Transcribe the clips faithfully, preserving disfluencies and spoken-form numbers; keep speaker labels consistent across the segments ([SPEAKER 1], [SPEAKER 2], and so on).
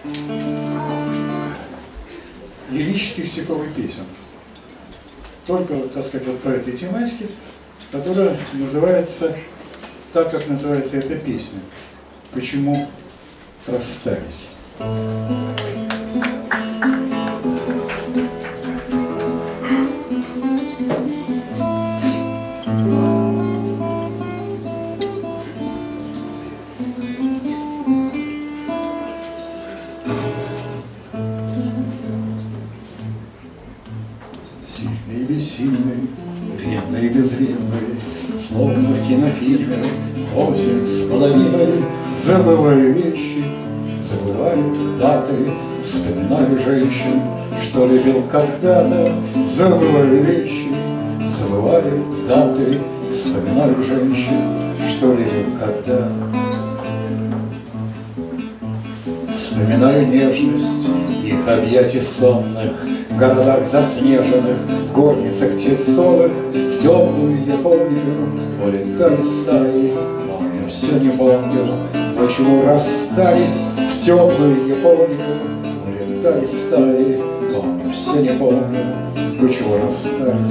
[SPEAKER 1] лирических стиховых песен. Только, вот, так сказать, вот по этой тематике, которая называется, так как называется эта песня. Почему расстались? Сильный и бессильный, вредный и безвредный, словно в кинофильме, осень с половиной. Забываю вещи, забываю даты, вспоминаю женщин, что любил когда-то. Забываю вещи, забываю даты, вспоминаю женщин, что любил когда-то. Вспоминаю нежность их объятий сонных, в городах заснеженных, в горницах тесовых, в теплую Японию улетали стаи. Помню, все не помню, почему расстались, в теплую Японию улетали стаи. Помню, все не помню, почему расстались.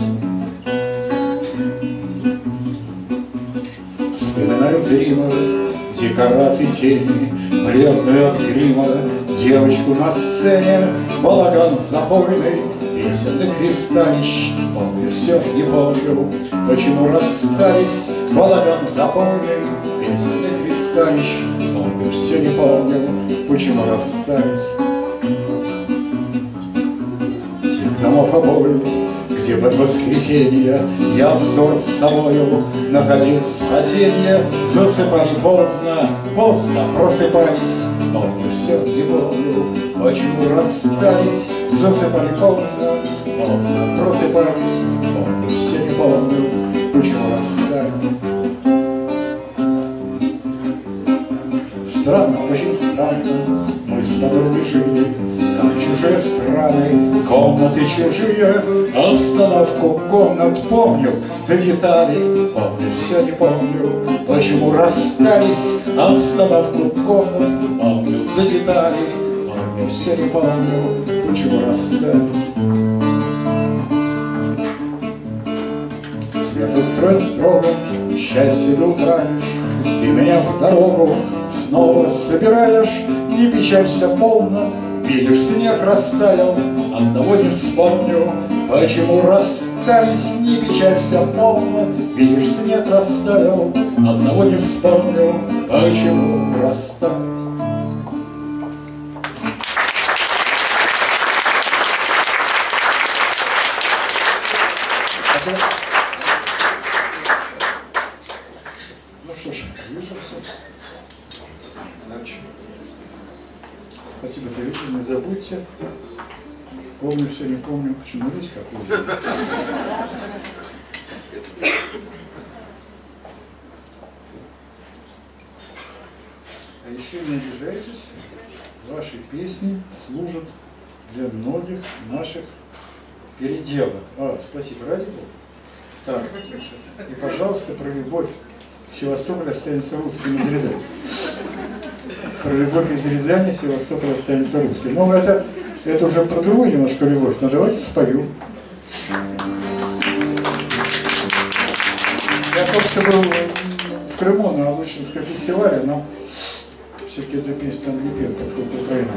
[SPEAKER 1] Вспоминаю зримую декорации тени, бледную от грима девочку на сцене, балаган запойный, песенных кристалищ. Помню, все не помню, почему расстались, балаган запойный, песенных кристалищ. Помню, все не помню, почему расстались. Тех домов обои, где под воскресенье я ссор с собою находил спасенье, засыпали поздно, поздно просыпались. Помню, все не помню, почему расстались, засыпали поздно, поздно просыпались. Помню, все не помню, почему расстались. Странно, очень странно, мы с подругой жили, как чужие страны, комнаты чужие, обстановку комнат помню, до деталей. Помню, все не помню, почему расстались, обстановку комнат помню, до деталей. Помню, все не помню, почему расстались. Свет устроен строго, счастье до утра лишь, ты меня в дорогу снова собираешь. Не печалься полно, видишь, снег растаял, одного не вспомню, почему расстались. Не печалься полно, видишь, снег растаял, одного не вспомню, почему расстались. Ну что ж, вижу все. Значит, спасибо за вечер, не забудьте. Помню все, не помню, почему есть какой-то. А еще не обижайтесь, ваши песни служат для многих наших переделок. А, спасибо, ради Бога. Так, и, пожалуйста, про любовь. Севастополь останется русским из Рязани. Про любовь из Рязани Севастополь останется русским. Ну, это, это уже про другую немножко любовь, но давайте спою. Я только что был в Крыму на Лучинском фестивале, но все-таки эту песню там не пел, поскольку Украина.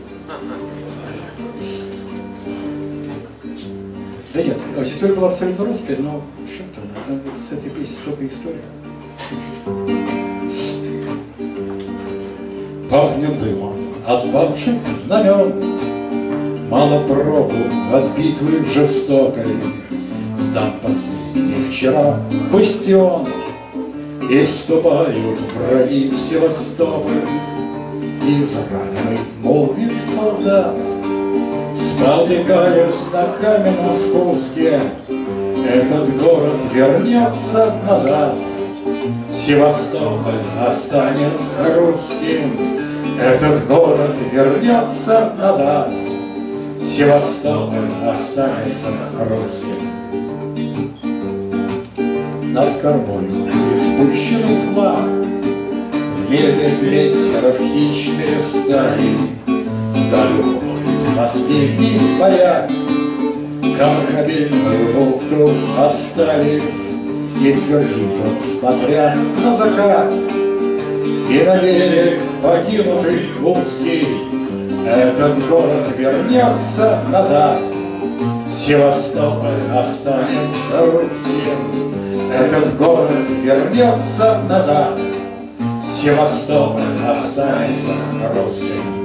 [SPEAKER 1] Да нет, аудитория была абсолютно русская, но что там, с этой песней столько истории. Пахнет дымом от павших знамен, мало проку от битвы жестокой. Сдан последний вчера бастион, и вступают враги в Севастополь. Израненный молвит солдат, спотыкаясь на каменном спуске, этот город вернется назад. Севастополь останется русским, этот город вернется назад. Севастополь останется русским. Над кормою испущенный флаг, в небе блестеров хищные стаи, да любовь последний порядок. Корабельную бухту оставив, и твердит он, смотря на закат, и на берег покинутый узкий этот город вернется назад. Севастополь останется русским, этот город вернется назад. Севастополь останется русским.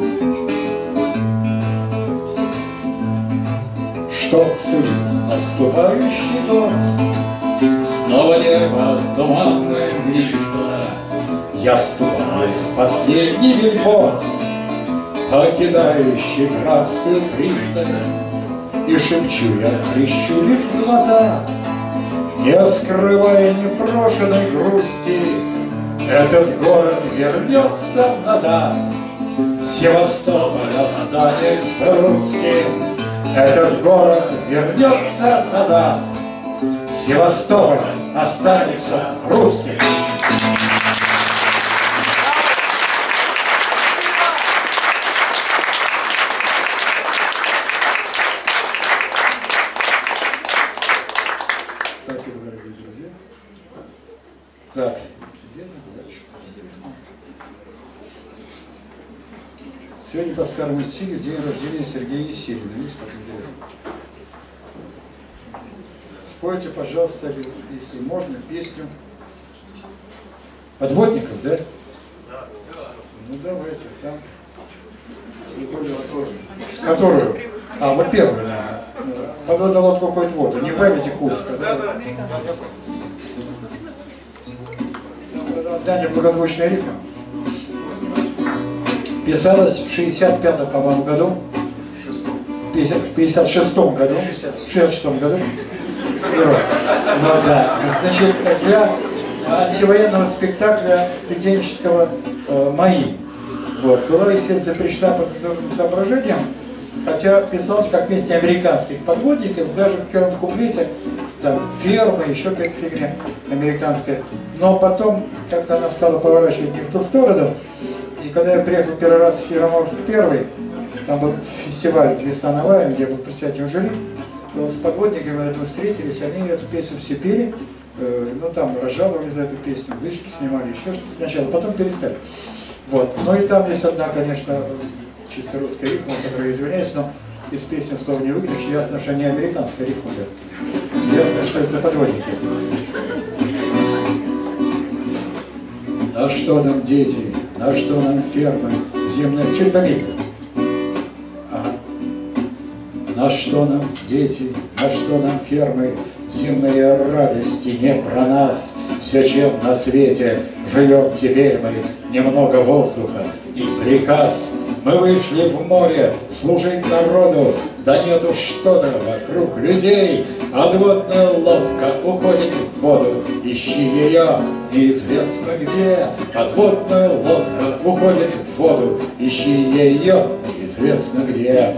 [SPEAKER 1] Что сулит наступающий год? Снова небо туманное близко. Я ступаю в последний вельбот, покидающий графскую пристань, и шепчу я, прищурив глаза, не скрывая непрошенной грусти, этот город вернется назад. Севастополь останется русским, этот город вернется назад. Севастополь останется русским. Спасибо, дорогие друзья. Да. Сегодня по старому стилю день рождения Сергея Есенина. Видите, как интересно. Спойте, пожалуйста, если можно, песню Подводников, да? Да. Ну давайте, там. Которую? А, вот первую, да. Подводная лодка уходит в воду. Не памяти Курска, да? Да, не благозвучная рифма. Писалась в шестьдесят пятом, по-моему, году. В пятьдесят шестом году. В шестьдесят шестом году. Вот, да. Значит, для антивоенного спектакля студенческого э, «Мои». Вот. Была, естественно, запрещена по соображениям, хотя писалась как песня американских подводников, даже в первом куплете там фермы, еще какая-то фигня американская. Но потом как-то она стала поворачивать не в ту сторону. И когда я приехал первый раз в Хироморск первый, там был фестиваль «Весна на Ваен», где я был председателем жюри, то с подводниками мы встретились, они эту песню все пели, э, ну там разжаловали за эту песню, вышки снимали, еще что-то сначала, потом перестали. Вот. Ну и там есть одна, конечно, чисто русская рифма, которая, извиняюсь, но из песни слова не выключишь, ясно, что не американская рифма, да. Ясно, что это за подводники. На что нам дети, на что нам фермы, земные... Чуть помедленнее. Ага. На что нам дети, на что нам фермы, земные радости не про нас. Все, чем на свете живем теперь мы, немного воздуха и приказ. Мы вышли в море служить народу, да нету что-то вокруг людей. Подводная лодка уходит в воду, ищи ее неизвестно где. Подводная лодка уходит в воду, ищи ее неизвестно где.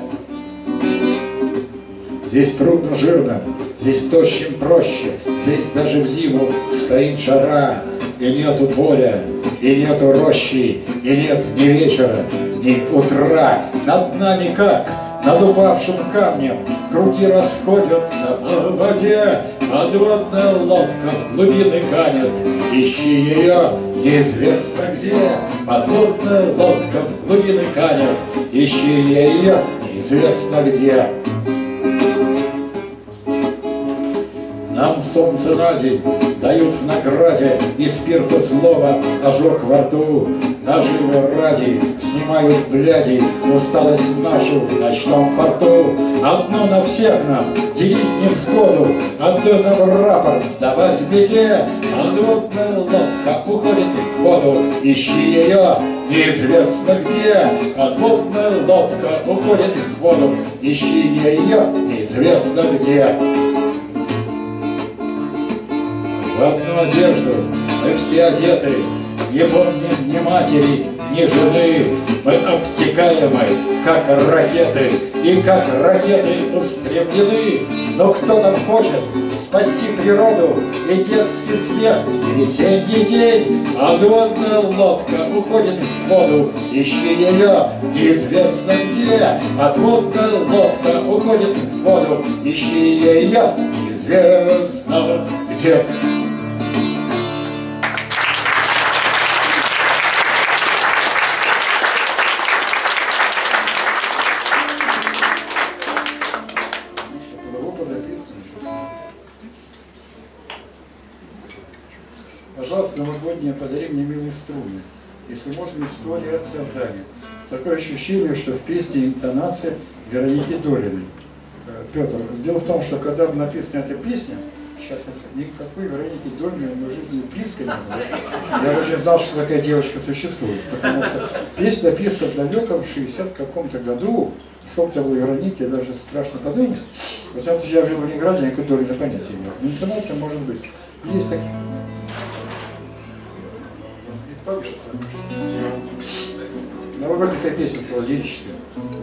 [SPEAKER 1] Здесь трудно жирно, здесь тощим проще, здесь даже в зиму стоит жара. И нету поля, и нету рощи, и нет ни вечера, ни утра. Над нами как над упавшим камнем круги расходятся по воде. Подводная лодка в глубины канет, ищи ее неизвестно где. Подводная лодка в глубины канет, ищи ее неизвестно где. Нам солнце на день дают в награде и спирта злого ожог во рту. Наживы ради снимают бляди усталость нашу в ночном порту. Одно на всех нам делить невзгоду, одно нам рапорт сдавать в беде. Подводная лодка уходит в воду, ищи ее неизвестно где. Подводная лодка уходит в воду, ищи ее неизвестно где. В одну одежду мы все одеты, не помним ни матери, ни жены. Мы обтекаемы, как ракеты, и как ракеты устремлены. Но кто там хочет спасти природу и детский смех, и весенний день. Подводная лодка уходит в воду, ищи ее неизвестно где. Подводная лодка уходит в воду, ищи ее неизвестно где. Пожалуйста, новогодние подари мне милые струны. Если можно, история создания. Такое ощущение, что в песне интонация Вероники Долиной. Петр, дело в том, что когда написана эта песня, сейчас я скажу, никакой Вероники Долиной в моей жизни близко не было. Я даже не знал, что такая девочка существует. Потому что песня написана далеко в шестидесятом каком-то году. Сколько было Вероники, даже страшно подумать. Вот сейчас я жил в Ленинграде, никакой Долиной понятия не имел. Но интонация может быть. Есть такие. Новогодняя песня была лирическая.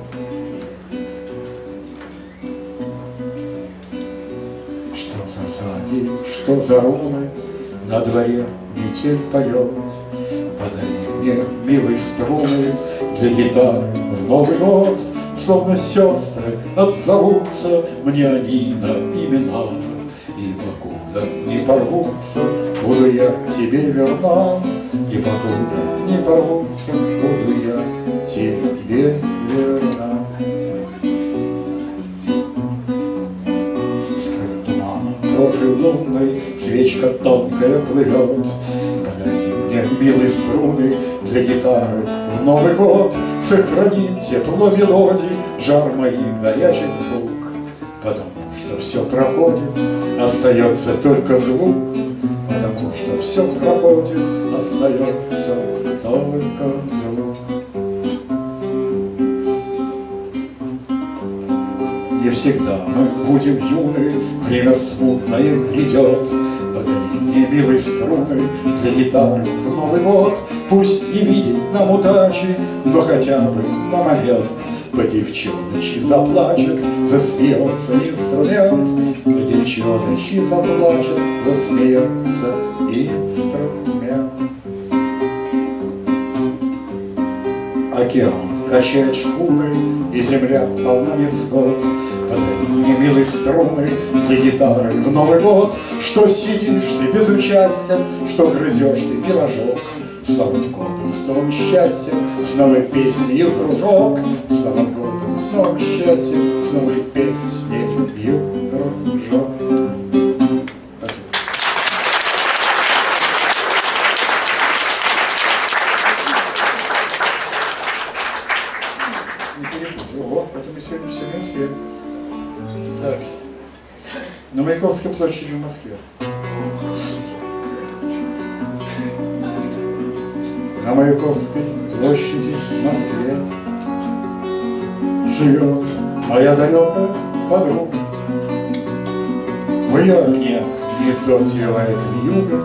[SPEAKER 1] Что за сади, что за ромы, на дворе метель поет. Подари мне, милые струны, для гитары в Новый год. Словно сестры отзовутся мне они на имена. И покуда не порвутся, буду я тебе верна. И покуда не порвутся, буду я тебе верна. Скрыт туманом профиль лунный, свечка тонкая плывет. Подари мне, милые струны, для гитары в Новый год. Сохрани тепло мелодий, жар моих горячих рук. Потому что все проходит, остается только звук. Потому что все проходит, остается только звук. Не всегда мы будем юны, время смутное грядет. Подари мне, милые струны, для гитары в Новый год. Пусть не видит нам удачи, но хотя бы на момент по девчоночи заплачет, засмеется инструмент. По девчоночи заплачет, засмеется инструмент. Океан качает шхуны, и земля полна невзгод. Подари мне, милые струны, для гитары в Новый год. Что сидишь ты безучастен, что грызешь ты пирожок. С Новым годом, с новым счастьем, с новой песней, дружок. С Новым годом, с новым счастьем, с новой песней, дружок. Спасибо. Не перепутал. О, это мы сегодня все в Москве. Так. На Маяковской площади в Москве. На Маяковской площади в Москве живет моя далекая подруга. В ее окне гнездо свивает вьюга.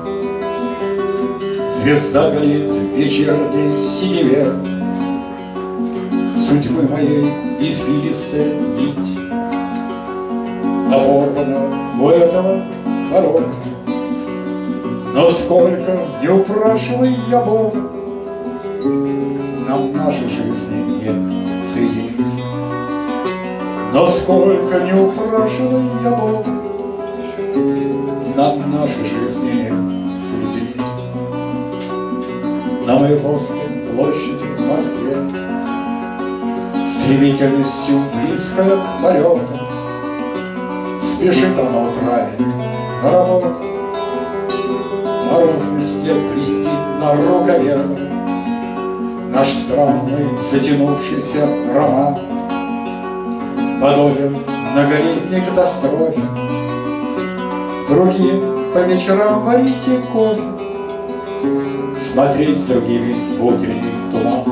[SPEAKER 1] Звезда горит в вечерней синеве. Судьбы моей извилистая нить оборвана у этого порога. Но сколько не упрашивай я Бога, нам нашей жизни не соединить. Но сколько не упрашивай я Бога, нам нашей жизни не соединить. На Маяковской площади в Москве стремительностью близкая к полету спешит она утрами на работу. Морозный снег блестит на рукаве. Наш странный затянувшийся роман подобен многолетней катастрофе. Другим по вечерам варите кофе, смотреть с другими в утренний туман.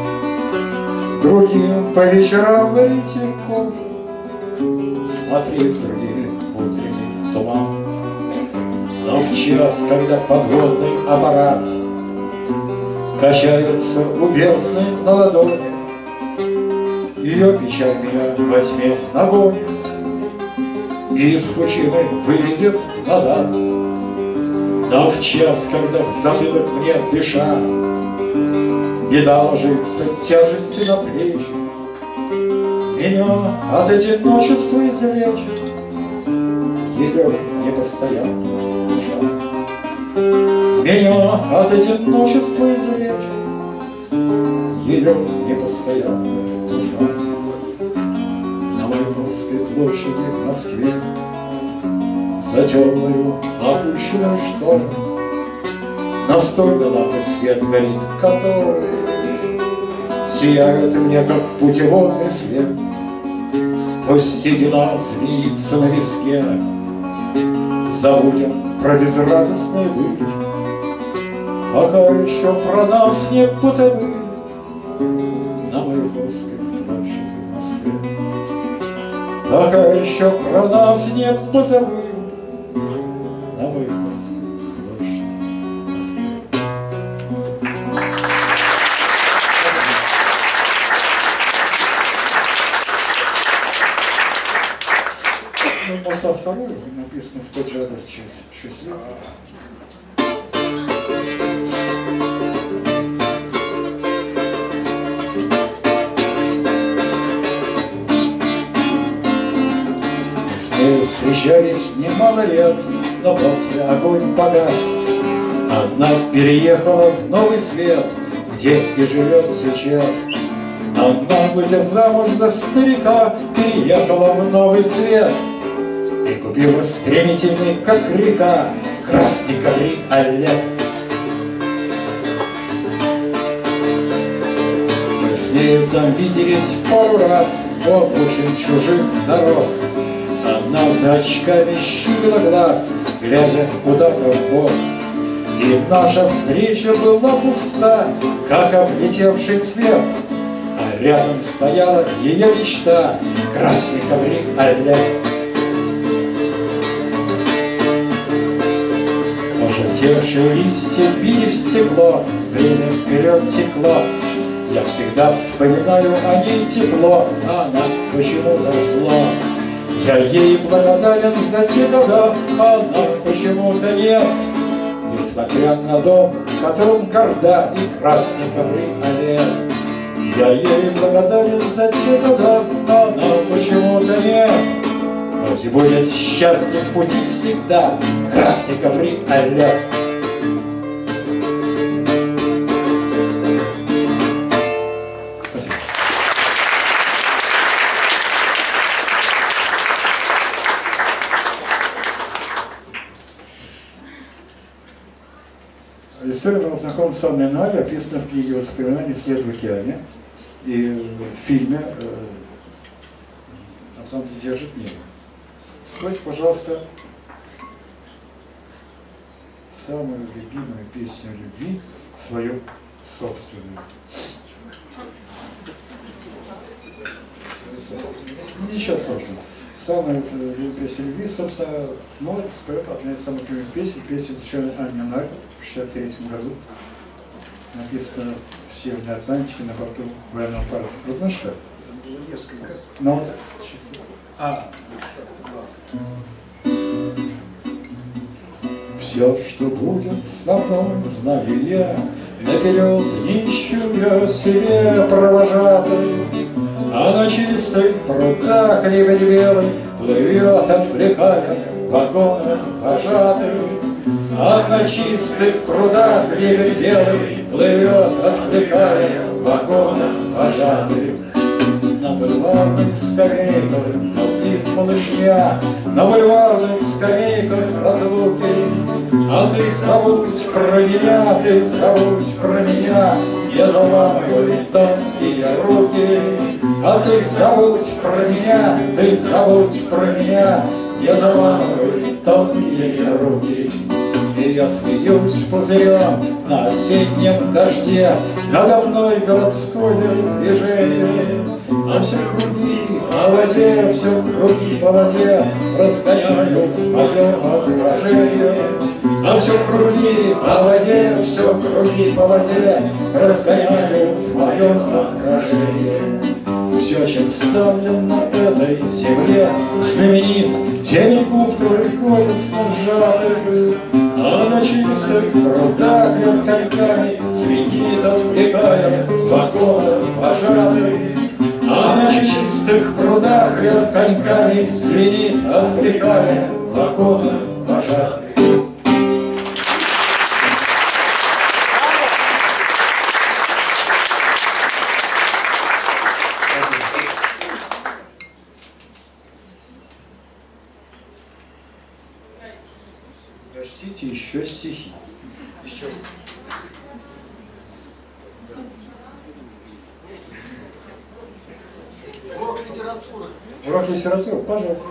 [SPEAKER 1] Другим по вечерам варите кофе, смотреть с другими в утренний туман. Но в час, когда подводный аппарат качается у бездны на ладони, ее печаль меня во тьме нагонит. и из пучины выведет назад. Но в час, когда в затылок мне дыша беда ложится тяжести на плечи, меня от одиночества извлечет ее непостоянная душа. Меня от одиночества извлечет ее непостоянная душа. На Маяковской площади в Москве за темную опущенную штору настолько лампы свет горит, который сияет мне, как путеводный свет. Пусть седина змеится на виске, забудем про безрадостную быль, пока еще про нас не позабыли на Маяковской площади в Москве. Пока еще про нас не позабыли на Маяковской площади в Москве. Ну, может, а вторую написано в тот же адрес через шесть лет. Мы встречались немало лет, но после огонь погас. Одна переехала в новый свет, где и живет сейчас. Одна, выйдя замуж за старика, переехала в новый свет и купила стремительный, как река, красный кабриолет. Мы с ней там виделись пару раз в очень чужих дорог. Одна за очками щурила глаз, глядя куда-то в бок. И наша встреча была пуста, как облетевший цвет. А рядом стояла ее мечта, красный кабриолет. Пожелтевшие листья били в стекло, время вперед текло. Я всегда вспоминаю о ней тепло, а она почему-то зло. Я ей благодарен за те года, а она почему-то нет. Несмотря на дом, которым горда и красный кабриолет. Я ей благодарен за те года, а она почему-то нет. Пусть будет счастлив в пути всегда красный кабриолет. Спасибо. История была знакома с Анной Наль, описана в книге «Воспоминания. След в океане» и в фильме «Атлантида держит небо». Спойте, пожалуйста, самую любимую песню любви, свою собственную. Ничего сложного. Самая любимая песня любви, собственно, Молот споет одна из самых любимых песен, песня ученой Анны Наль в шестьдесят третьем году. Написано в Северной Атлантике на борту военного паруса. Вы знаете, что? Несколько. Ну вот. А. Все, что будет со мной, знаю я, наперед не ищу я себе провожатый. А на чистых прудах лебедь белый плывет, отвлекая вагоны вожатый. А на чистых прудах лебедь белый плывет, отвлекая вагоны вожатый. На бульварных скамейках галдит малышня, на бульварных скамейках разлуки. А ты забудь про меня, ты забудь про меня, не заламывай тонкие руки. А ты забудь про меня, ты забудь про меня, не заламывай тонкие руки. И я смеюсь пузырем на осеннем дожде, надо мной городское движение. А все круги по воде, все круги по воде разгоняют мое отражение. А все круги по воде, все круги по воде разгоняют мое отражение. все, чем ставлен на этой земле, знаменит теми губкой горестно сжатых, а на чистых прудах ряд коньками звенит, отвлекая вагоны вожатых. А на чистых прудах ряд коньками звенит, отвлекая вагоны вожатых. Прочтите еще стихи. Еще стихи.
[SPEAKER 2] Урок литературы.
[SPEAKER 1] Урок литературы, пожалуйста.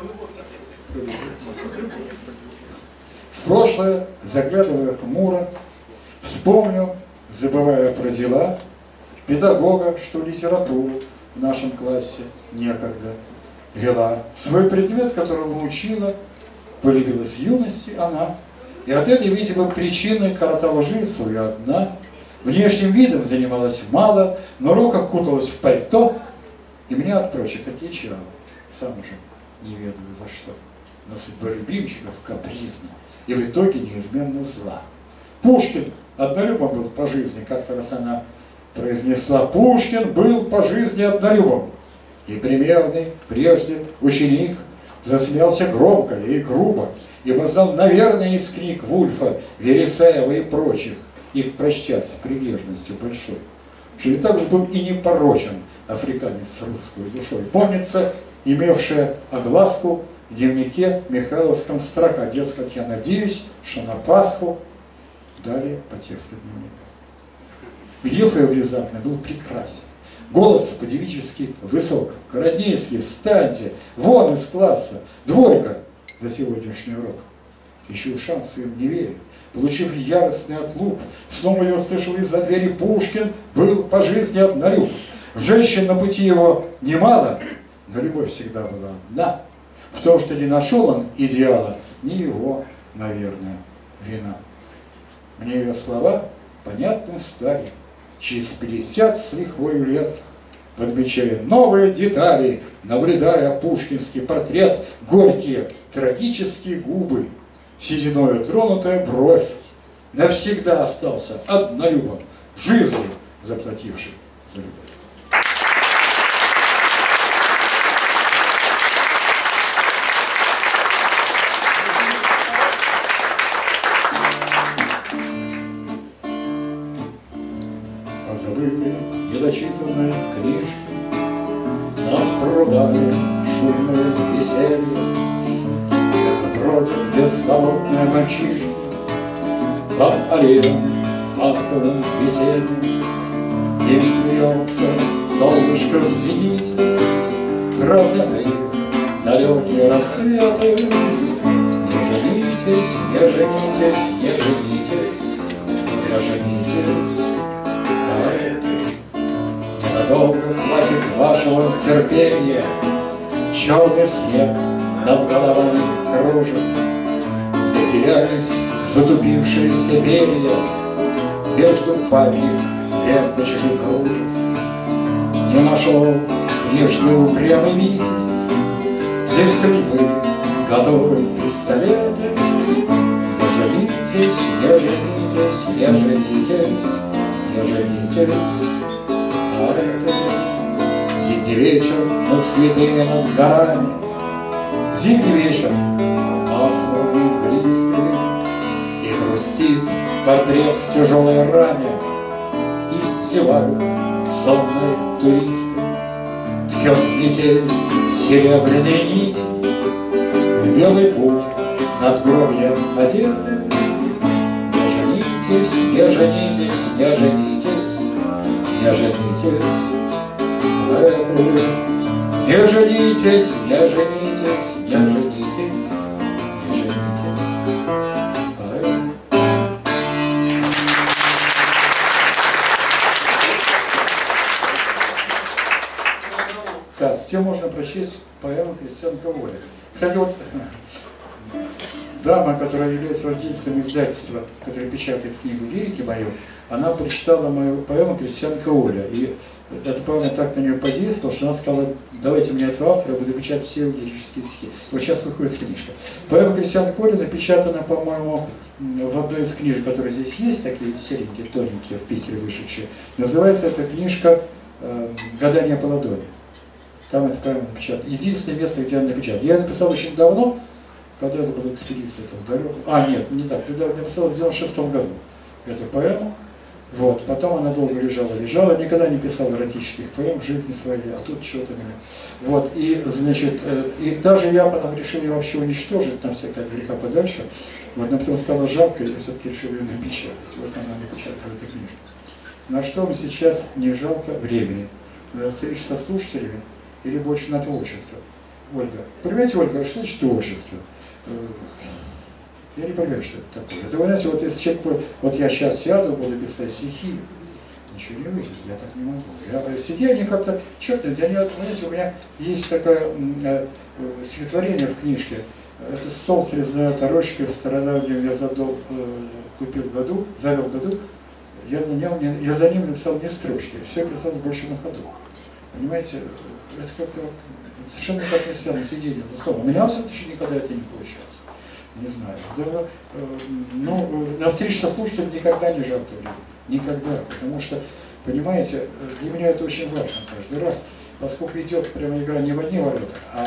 [SPEAKER 1] В прошлое, заглядывая хмуро, вспомню, забывая про дела, педагога, что литературу в нашем классе некогда вела. Свой предмет, которого учила, полюбила с юности она. И от этой, видимо, причины коротала жизнь свою одна. Внешним видом занималась мало, на уроках куталась в пальто, и меня от прочих отличала, сам уже не ведаю за что. На судьба любимчиков капризна и в итоге неизменно зла. Пушкин однолюбом был по жизни, как-то раз она произнесла: Пушкин был по жизни однолюбом. И примерный прежде ученик засмеялся громко и грубо, ибо знал, наверное, из книг Вульфа, Вересаева и прочих, их прочтя с прилежностью большой, что и так же был и непорочен африканец с русской душой. Помнится, имевшая огласку в дневнике Михайловском строка: дескать, я надеюсь, что на Пасху далее по тексту дневника. Гнев его внезапно был прекрасен. Голос по-девически высок. Городнейский, встаньте, вон из класса, двойка за сегодняшний урок. Еще ушам своим не верю. Получив яростный отлуп, снова я услышал из-за двери: Пушкин был по жизни однолюб. Женщин на пути его немало, но любовь всегда была одна. В том, что не нашел он идеала, не его, наверное, вина. Мне ее слова понятны стали через пятьдесят с лихвою лет, подмечая новые детали, наблюдая пушкинский портрет, горькие трагические губы, сединою тронутая бровь, навсегда остался однолюбом, жизнью заплативший за любовь. Позабытые, недочитанные книжки, над прудами шумное веселье. Это бродят беззаботные мальчишки по аллеям парковым весенним. Им смеется солнышко в зените, разлятые далекие рассветы. Не женитесь, не женитесь, не женитесь, не женитесь. Ненадолго хватит вашего терпения, черный снег над головами кружит, затерялись затупившиеся перья между папьих ленточек и кружев. Не нашел прежде упрямый Витязь для стрельбы готовы пистолеты. Не женитесь, не женитесь, не женитесь, не женитесь. А это зимний вечер над святыми над горами, зимний вечер пасмурный близкий, и грустит портрет в тяжелой раме, и зевают сонные туристы. Ткет метель серебряные нити, в белый пух над гробьем одеты. Не женитесь, не женитесь, не женитесь, не женитесь. А это не женитесь, не женитесь, не женитесь, не женитесь. А это... Так, тебе можно прочесть поэму Крестьянка Воля. Кстати, вот дама, которая является владельцем издательства, которое печатает книгу лирики мою, она прочитала мою поэму «Крестьянка Оля». И эта поэма так на нее подействовала, что она сказала: давайте мне этого автора, я буду печатать все лирические стихи. Вот сейчас выходит книжка. Поэма «Крестьянка Оля» напечатана, по-моему, в одной из книжек, которые здесь есть, такие серенькие, тоненькие, в Питере вышедшие. Называется эта книжка э, «Гадание по ладони». Там эта поэма напечатана. Единственное место, где она напечатана. Я написал очень давно, когда это была экспедиция, там, далеко. А, нет, не так. Я написал в девяносто шестом году эту поэму. Вот. Потом она долго лежала, лежала. Никогда не писал эротических поэм в жизни своей, а тут что-то меня. Вот. И, значит, э, и даже я потом решил ее вообще уничтожить, там всякая греха подальше. Вот. Но потом стало жалко, и я все-таки решил ее напечатать. Вот она напечатала эту книжку. На что мне сейчас не жалко времени? На встречу со слушателями или больше на творчество? Ольга. Понимаете, Ольга, что значит творчество? Я не понимаю, что это такое. Это, вы знаете, вот если человек, вот я сейчас сяду, буду писать стихи, ничего не выйдет, я так не могу. Я, стихи, они как-то четные, я не, знаете, у меня есть такое э, стихотворение в книжке. Это стол с резной оторочкой в стародавнем я задол, э, купил году, завел году, я, на нем, не, я за ним написал не строчки, все писал больше на ходу. Понимаете, это как-то совершенно никак не связано с идеей этого слова. У меня, в случае, никогда это не получалось. Не знаю. Да, э, ну, на встрече со слушателем никогда не жалко людей. Никогда. Потому что, понимаете, для меня это очень важно каждый раз, поскольку идет прямо игра не в одни ворота, а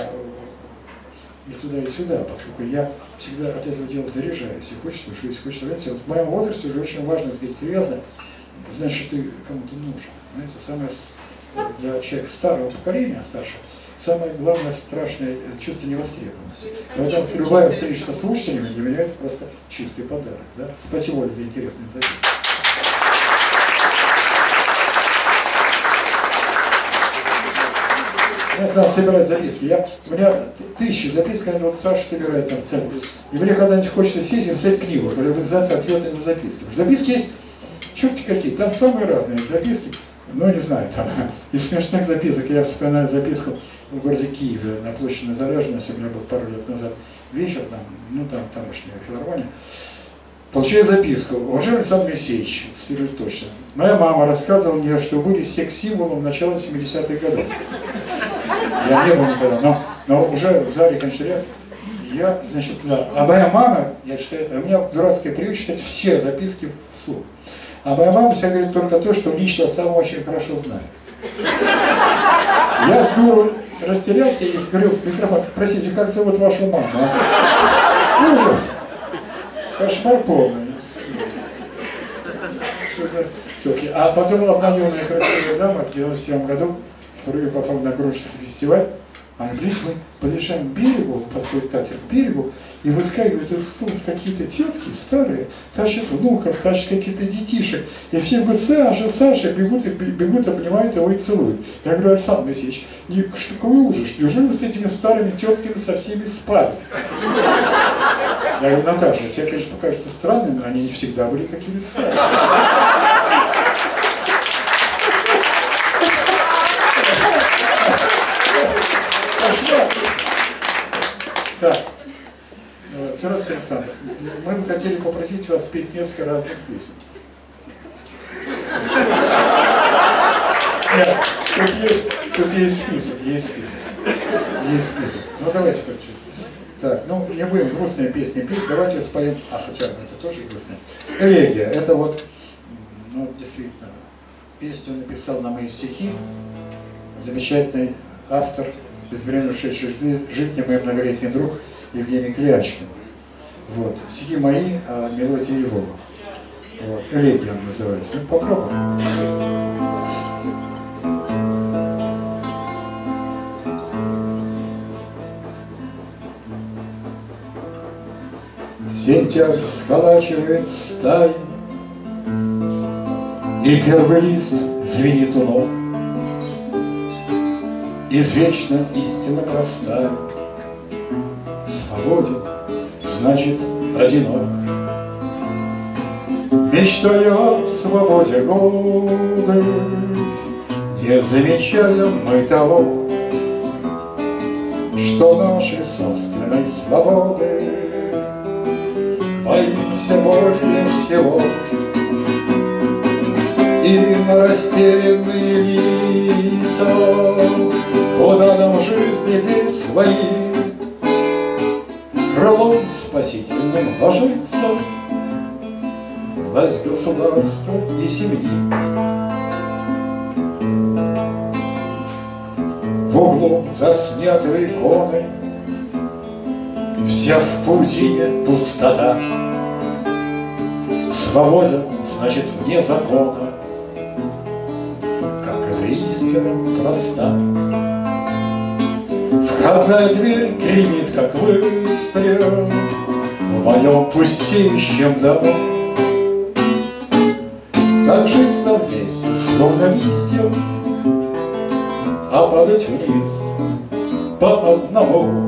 [SPEAKER 1] и туда, и сюда, поскольку я всегда от этого дела заряжаюсь, и хочется, что если хочется, знаете, вот в моем возрасте уже очень важно сказать серьезно, знать, что ты кому-то нужен. Знаете, самое для человека старого поколения, старшего, самое главное, страшное чувство невостребованности. Поэтому любая встреча со слушателями для меня это просто чистый подарок. Да? Спасибо, Оля, за интересный запись. Это надо собирать записки. Я, у меня тысячи записок, вот Саша собирает там цель. И мне когда-нибудь хочется сесть и написать книгу, организация ответы на записки. Записки есть черти какие, там самые разные записки. Ну, не знаю, там из смешных записок я вспоминаю записку в городе Киеве на площади Заряженности, у меня был пару лет назад вечер, там, ну там тамошняя филармония. Получаю записку: уважаемый Александр Моисеевич, цитирую точно, моя мама рассказывала мне, что были секс-символом начала семидесятых годов. Я не был никогда, но, но уже в зале концерт я, значит, да. А моя мама, я читаю, у меня дурацкая привычка читать все записки вслух. А моя мама всегда говорит только то, что лично сама очень хорошо знает. Я с дуру растерялся и говорю в микрофон: простите, как зовут вашу маму? А? Ужас! Кошмар полный. А потом обнаемная красивая дама в девяносто седьмом году, впервые попал на Грушинский фестиваль, она говорит: мы подъезжаем к берегу, подходит катер к берегу, и выскакивают из стул какие-то тетки старые, тащат внуков, тащат каких-то детишек. И все говорят: Саша, Саша, бегут, и бегут, обнимают его и целуют. Я говорю: Александр Моисеевич, не, что какой ужас, неужели вы с этими старыми тетками со всеми спали? Я говорю: Наташа, тебе, конечно, покажется странным, но они не всегда были какими старыми. Так. Здравствуйте, Александр. Мы бы хотели попросить вас спеть несколько разных песен. Нет, тут есть, тут есть список, есть список. Есть список. Ну давайте почему. Так, ну не будем грустные песни петь, давайте споем. А, хотя бы это тоже грустная. Элегия. Это вот, ну действительно, песню написал на мои стихи замечательный автор, безвременно ушедший в жизни, мой многолетний друг Евгений Клячкин. Вот. Стихи мои, а мелодия его. Вот. Элегия он называется. Ну, попробуем. Сентябрь сколачивает стаи, и первый лист звенит у ног. Извечно истина простая: свободен, значит одинок. Мечтая о свободе годы, не замечаем мы того, что нашей собственной свободы боимся больше всего. И на растерянные лица, куда нам в жизни деть свои, крылом спасительным ложится власть государства и семьи. В углу заснятые иконы, вся в паутине пустота. Свободен, значит, вне закона, как эта истина проста. Входная дверь гремит, как выстрел в моем пустеющем дому. Так жить нам вместе, словно листья, а падать вниз по одному.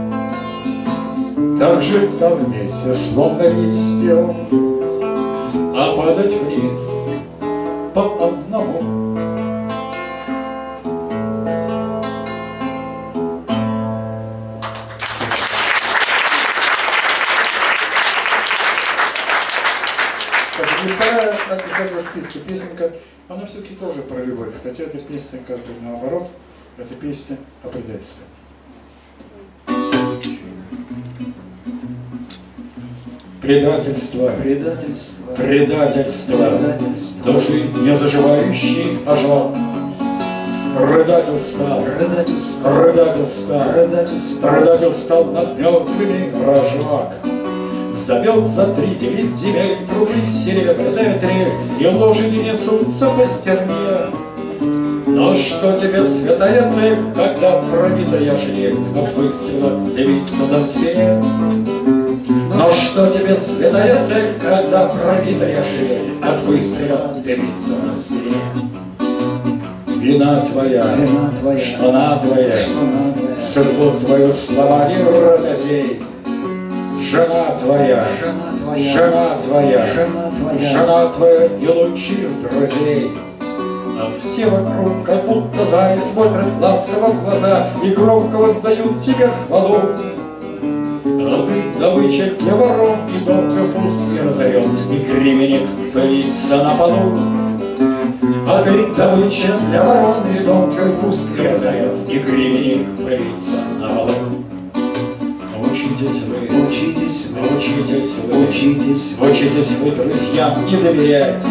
[SPEAKER 1] Так жить нам вместе, словно листья, а падать вниз по одному. Вторая из этого списка песенка, она все-таки тоже про любовь, хотя эта песня как бы наоборот, это песня о предательстве. Предательство, предательство, предательство, предательство, души не заживающий ожог. Рыдательство, рыдательство, рыдательство, рыдательство, рыдательство над мертвыми рожок. Зовет за три девять земель трубы серебряная трель, и лошади несутся по стерне. Но что тебе святая цель, когда пробитая шлем от выстрела дымится на спине? Но что тебе святая цель, когда пробитая шлем от выстрела дымится на спине? Вина твоя, вина твоя, шпана твоя, шпана твоя, судьбу твою сломали ротозей. Жена твоя, жена твоя, жена твоя, жена твоя, жена твоя и лучший из друзей. А все вокруг, как будто зай, смотрят ласково в глаза и громко воздают тебе хвалу. А ты добыча для ворон, и дом твой пуст и разорен, и кременник пылится на полу. А ты добыча для ворон, и дом твой пуст и разорен, и кременник пылится на полу. Учитесь вы, учитесь вы, учитесь вы, учитесь, учитесь вы, друзьям, не доверять.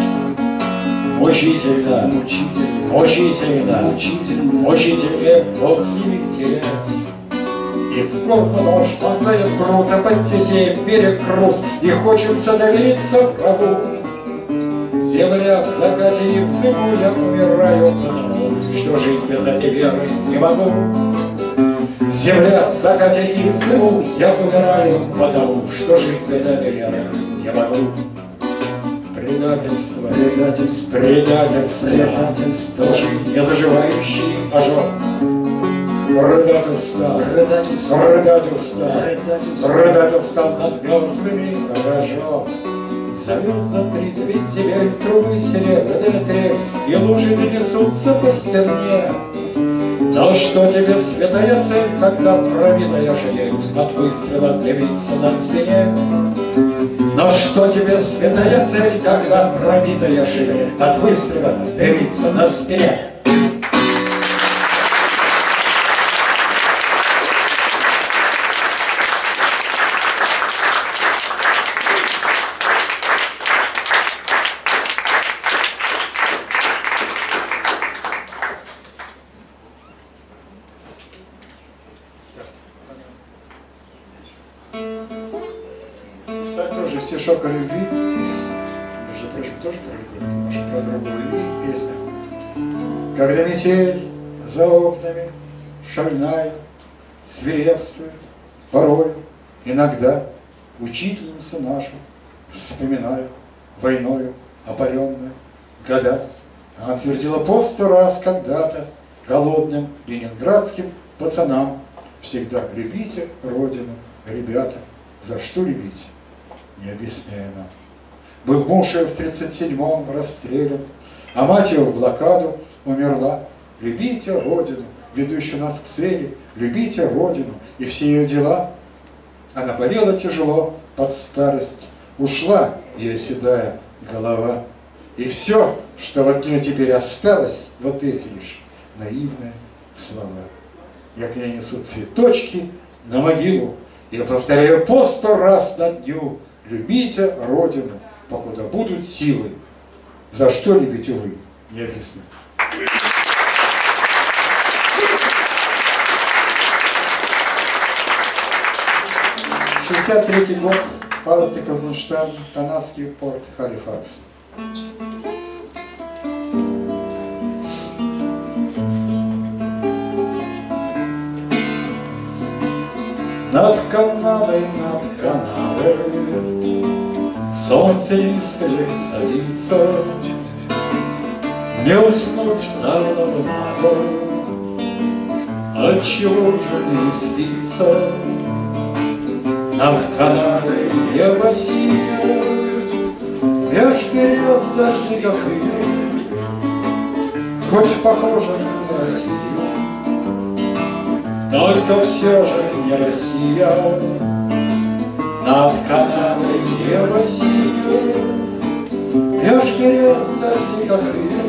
[SPEAKER 1] Мучительно, мучительно, мучительно, мучительно, мучительнее после терять. И в горло нож вонзает груд, а под тесей берег крут, и хочется довериться врагу. Земля в закате и в дыму, я умираю, потому что жить без этой веры не могу. Земля в закате и в дыму, я умираю, потому что жить без этой веры не могу. Предательство, предательство, предательство, предательство, души не заживающий ожог. Предательство, предательство, предательство, предательство над мертвыми рожок. Зовет за три девять земель трубы серебряная трель, и лошади несутся по стерне. Но что тебе святая цель, когда пробитая шлем от выстрела дымится на спине? Но что тебе святая цель, когда пробитая шлем от выстрела дымится на спине? Стишок о любви, между прочим, тоже про любовь, может, про другую любви, песня. Когда метель за окнами шальная свирепствует, порой, иногда учительницу нашу вспоминаю, войною опаленную года. Она твердила по сто раз когда-то голодным ленинградским пацанам: всегда любите Родину, ребята. За что любить? Не объясняя нам. Был муж ее в тридцать седьмом расстрелян, а мать его в блокаду умерла. Любите Родину, ведущую нас к цели, любите Родину и все ее дела. Она болела тяжело под старость, ушла ее седая голова. И все, что от нее теперь осталось, вот эти лишь наивные слова. Я к ней несу цветочки на могилу, я повторяю по сто раз на дню: любите Родину, покуда будут силы. За что любить, увы, не объясню. шестьдесят третий год, Палас Казанштадт, канадский порт Халифакс. Над Канадой, над Канадой солнце низкое садится, не уснуть давно надо, отчего же не спится? Над Канадой небо сияет, меж берез дожди косые, хоть похоже на Россию, только все же не Россия. Над Канадой небо сияет, меж берез дожди косые,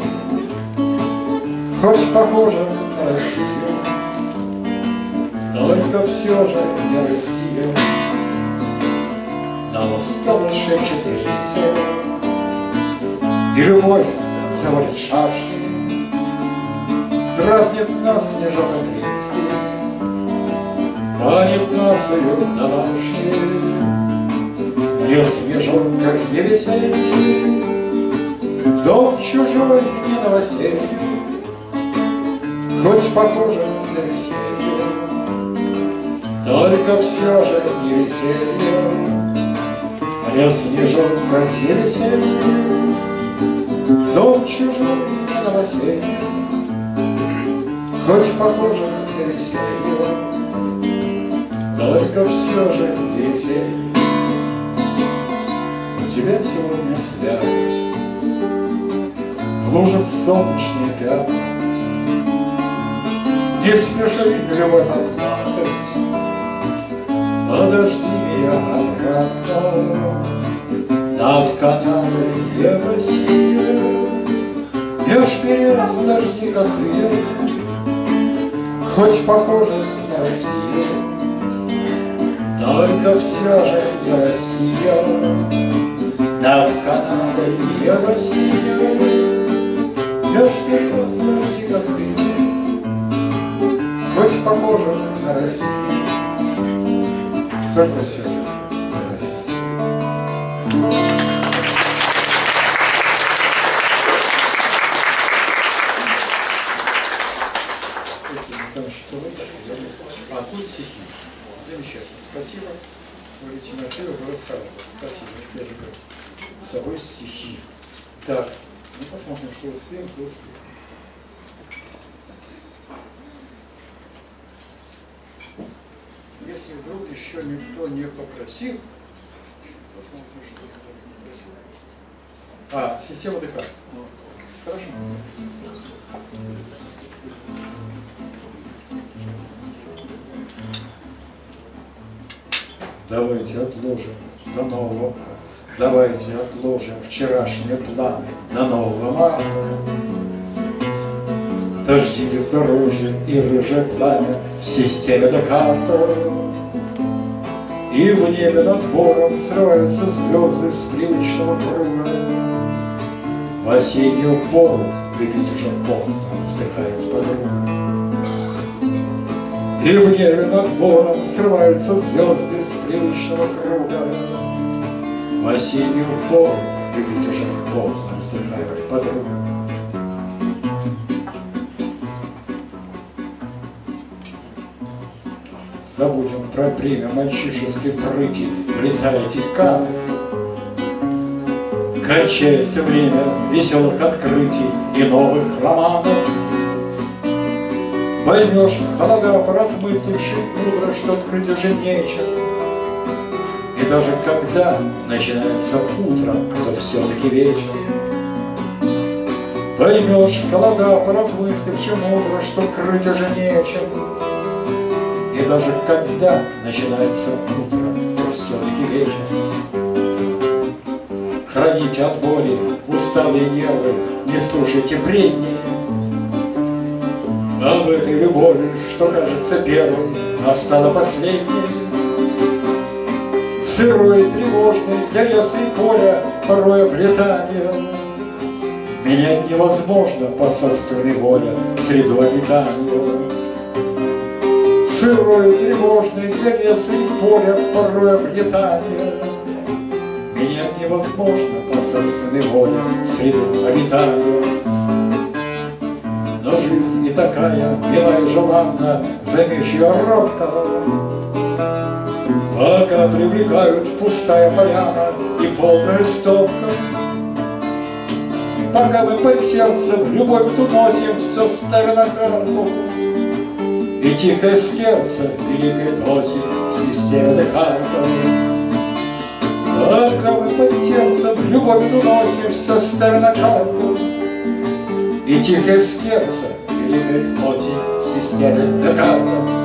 [SPEAKER 1] хоть похоже на Россию, только все же не Россия. На усталый шепчет ветер, и любовь заводит шашки, дразнит нас снежок тридцать, манит нас ее домашний. Мне снежок, как не весенний, дом чужой не новоселье, хоть похоже на веселье, только все же не веселье. Мне снежок, как не веселье, дом чужой не новоселье, хоть похоже на веселье, только все же не веселье. У тебя сегодня связь, в лужах солнечные пятна, не спеши любовь отплакать, подожди меня обратно. Над Канадой небо сияет, меж берез дожди косые, хоть похоже на Россию, только все же не Россия. Над Канадой небо сияет, меж берез дожди косые, хоть похоже на Россию, только все же не Россия. А тут стихи. Замечательно. Спасибо. Вы Тимофею Городцову. Спасибо. Я люблю с собой стихи. Так, ну посмотрим, что успеем, что успеем. Если вдруг еще никто не попросил, посмотрим, что не попросил. А, система ДК. Хорошо. Давайте отложим до нового, давайте отложим вчерашние планы на нового марта. Дожди бездорожья и рыжее пламя в системе Декарта. И в небе над бором срываются звезды с привычного круга. В осеннюю пору выпить уже поздно, вздыхает подруга. И в небе над бором срываются звезды с привычного круга. В осеннюю пору выпить уже поздно, вздыхает подруга. Забудем про время мальчишеской прыти, влезаете канов. Кончается время веселых открытий и новых романов. Поймешь в холода, поразмысливши мудро, что открыть уже нечем. И даже когда начинается утро, то все-таки вечер. Поймешь в холода, поразмысливши мудро, что крыть уже нечем. И даже когда начинается утро, то все-таки вечер. Уходите от боли, усталые нервы, не слушайте бредни. Об этой любови, что кажется первой, а стала последней. Сырой и тревожный для леса и поля порой облетанием менять невозможно по собственной воле среду обитания. Сырой и тревожный для леса и поля порой облетанием менять невозможно по собственной воле среду обитания. Но жизнь не такая мила и желанна, замечу я робко, пока привлекают пустая поляна и полная стопка. Пока мы под сердцем любовь уносим, все ставя на карту, и тихое скерце великой плоти в системе Декарта. Пока мы под сердцем любовь уносим, все ставя на карту, и тихое скерце великой плоти в системе Декарта.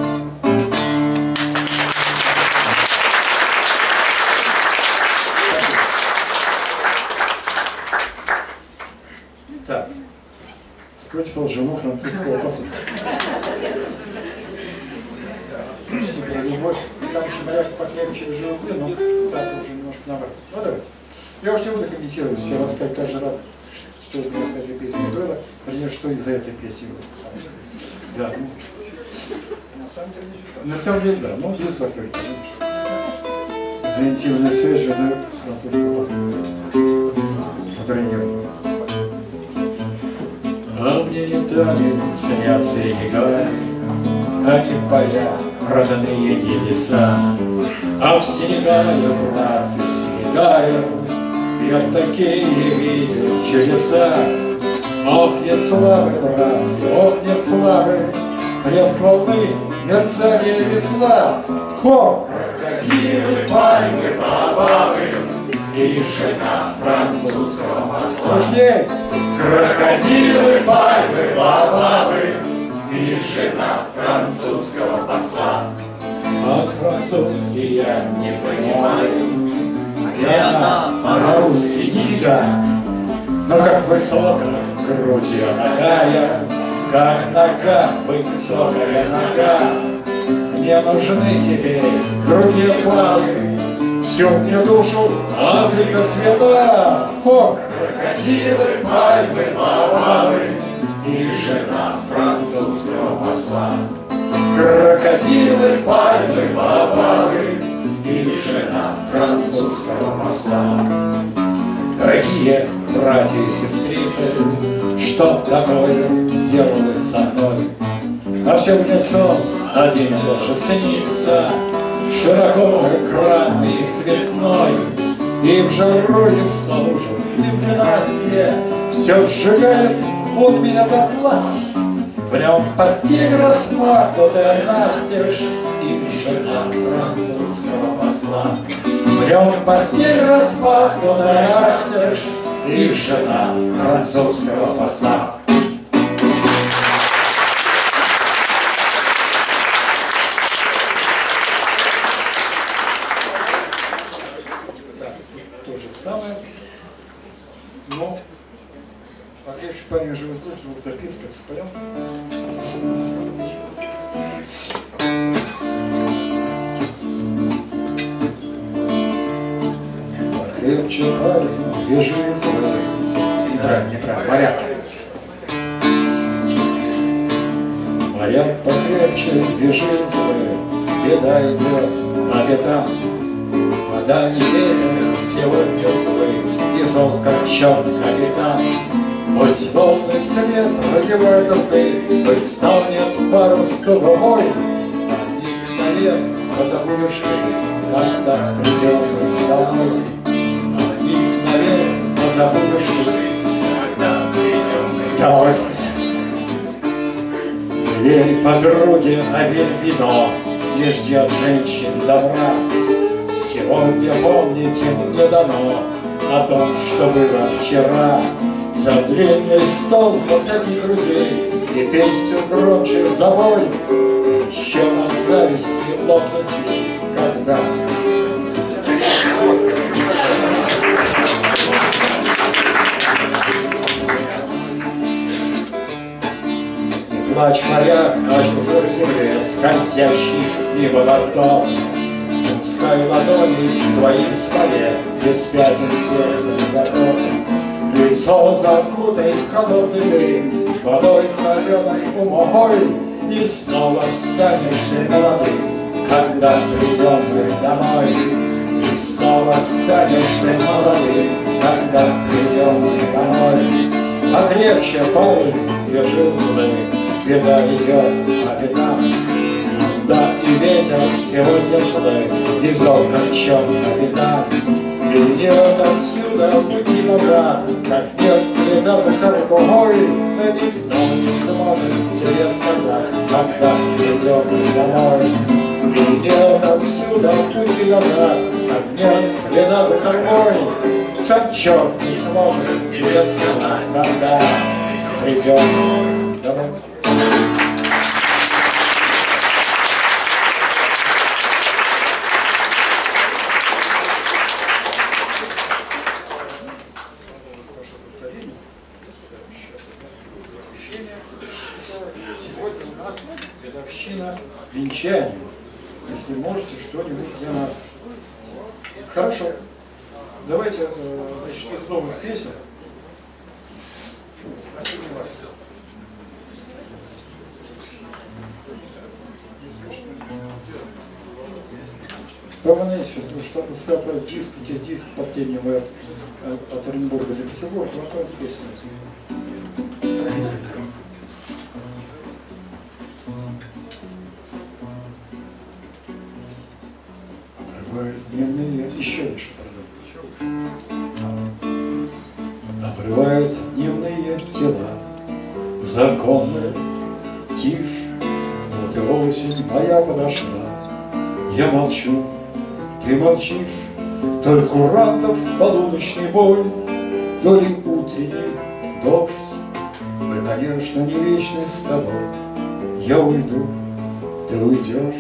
[SPEAKER 1] Так, скрыть полжену французского посла. Про любовь. Дальше моя покрепче уже углы, но так уже немножко наоборот. Ну давайте. Я уж не буду комментировать все рассказать каждый раз, что из меня с этой песней было, вернее, что из-за этой песни было. Да. На самом деле, на самом деле, да, ну без закрытия. За интимную связь жены французского посла, который не было. А мне не дали снятся и мигали, они поля, проданные небеса. А в Сенегале, братцы, в Сенегале я такие видел чудеса. Ох, не славы, братцы, ох, не славы, блеск волны, мерцание весла. Хо! Крокодилы, пальмы, бабабы и жена французского посла. Крокодилы, пальмы, бабабы и жена французского посла. А французский я не понимаю, я по-русски нельзя. Но как высоко грудь ее ногая, как нога, высокая нога. Мне нужны теперь другие плавы, всю мне душу Африка свята. О, крокодилы, пальмы, бабабы и жена французского посла. Крокодилы, пальмы, бабабы и жена французского посла. Дорогие братья и сестрицы, что такое сделали со мной? А все мне сон один и тот же снится, широко экранный и цветной, и в жару, и в стужу, и в ненастье все сжигает он меня дотла. В нем постель распахнутая настежь, и жена французского посла. В нем постель распахнутая настежь, и жена французского посла. То же самое, но покрепче парень уже выслушал в двух записках, споем. Покрепче парень, вяжи свой. Неправильно, неправильно, моряк. Моряк покрепче, вяжи свой, беда идет по пятам. Вода не ветер, сегодня злый, и зол как черт капитан. Пусть волны вслед разевают рты, пусть станет парусу мой. Одних навек позабудешь ты, когда придем мы домой. Одних навек позабудешь ты, когда придем мы домой. Верь подруге, а верь вино, не жди от женщин добра. Сегодня помните, мне дано о том, что было вчера. За длинный стол посади друзей и песню громче забой. Еще от зависти лопнуть, когда
[SPEAKER 2] скользящих мимо ладов. Пускай ладони твои в спале, без пятен сердца готов. Лицо закутай в холодный дым, водой соленой умой, и снова станешь ты молодым, когда придем мы домой. И снова станешь ты молодым, когда придем мы домой. Покрепче, парень, держи узлы, беда идет по пятам. Да и ветер сегодня злой, и зол как черт по пятам. И нет отсюда пути назад, как нет следа за кормой. Да никто не сможет тебе сказать, когда придем мы домой. И нет отсюда пути назад, как нет следа за кормой. Сам черт не сможет тебе сказать, когда придем домой.
[SPEAKER 1] Сегодня у нас годовщина венчания. Если можете, что-нибудь для нас. Хорошо. Давайте, значит, из новых песен. Поманите, что сказать диск, диск последний мой от, от Оренбурга до Петербурга, вот эта песня. Обрывают дневные, еще выше, пардон. Обрывают дневные тела, законные, тишь, вот и осень моя подошла. Я молчу, ты молчишь, толь курантов полуночный бой, то ли утренний дождь. Мы, конечно, не вечны с тобой. Я уйду, ты уйдешь.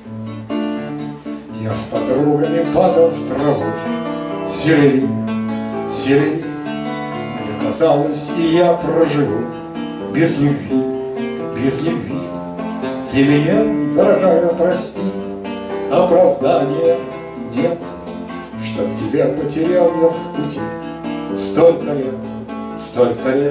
[SPEAKER 1] Я с подругами падал в траву. Селери, селери, мне казалось, и я проживу без любви, без любви. Ты меня, дорогая, прости, оправдания нет, чтоб тебя потерял я в пути. Столько лет, столько лет.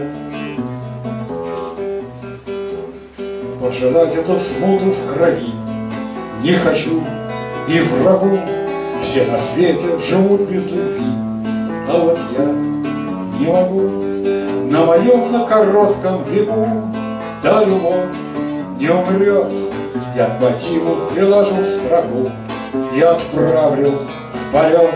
[SPEAKER 1] Пожелать эту смуту в крови не хочу, и врагу все на свете живут без любви. А вот я не могу, на моем, на коротком веку та любовь не умрет. Я к мотиву приложу строку и отправлю в полет.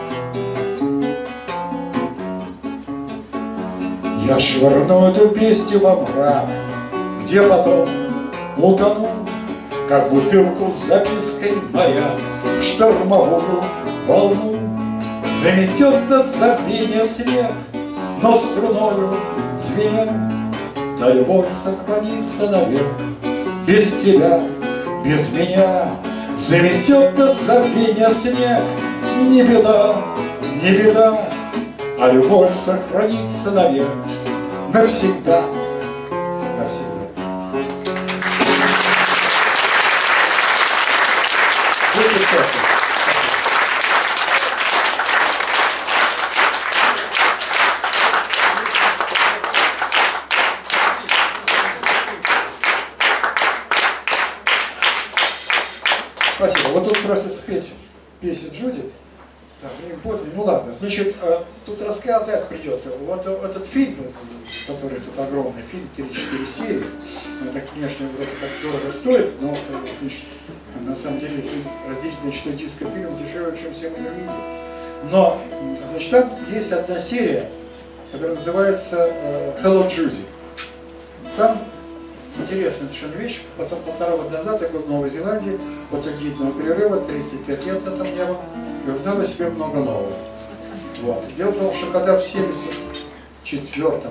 [SPEAKER 1] Я швырну эту песню во мрак, где потом утону, как бутылку с запиской моря в штормовую волну. Заметет до забвения снег, но струною звеня та любовь сохранится навек. Без тебя, без меня заметет до забвения снег. Не беда, не беда, а любовь сохранится навек. Навсегда, навсегда. Будьте счастливы. Спасибо. Вот тут просят спеть песню Джуди. Так, время поздно. Ну ладно. Значит, тут рассказать придется. Вот этот фильм, который тут огромный фильм, три-четыре серии, это, конечно, вроде как дорого стоит, но значит, на самом деле, если разделить на число дисков, фильм дешевле, чем все мои другие диски. Но, значит, там есть одна серия, которая называется Hello Judy. Там интересная совершенно вещь. Потом полтора года назад я был в Новой Зеландии, после длительного перерыва, тридцать пять лет я там не был, и узнал о себе много нового. Вот. Дело в том, что когда в семьдесят четвёртом,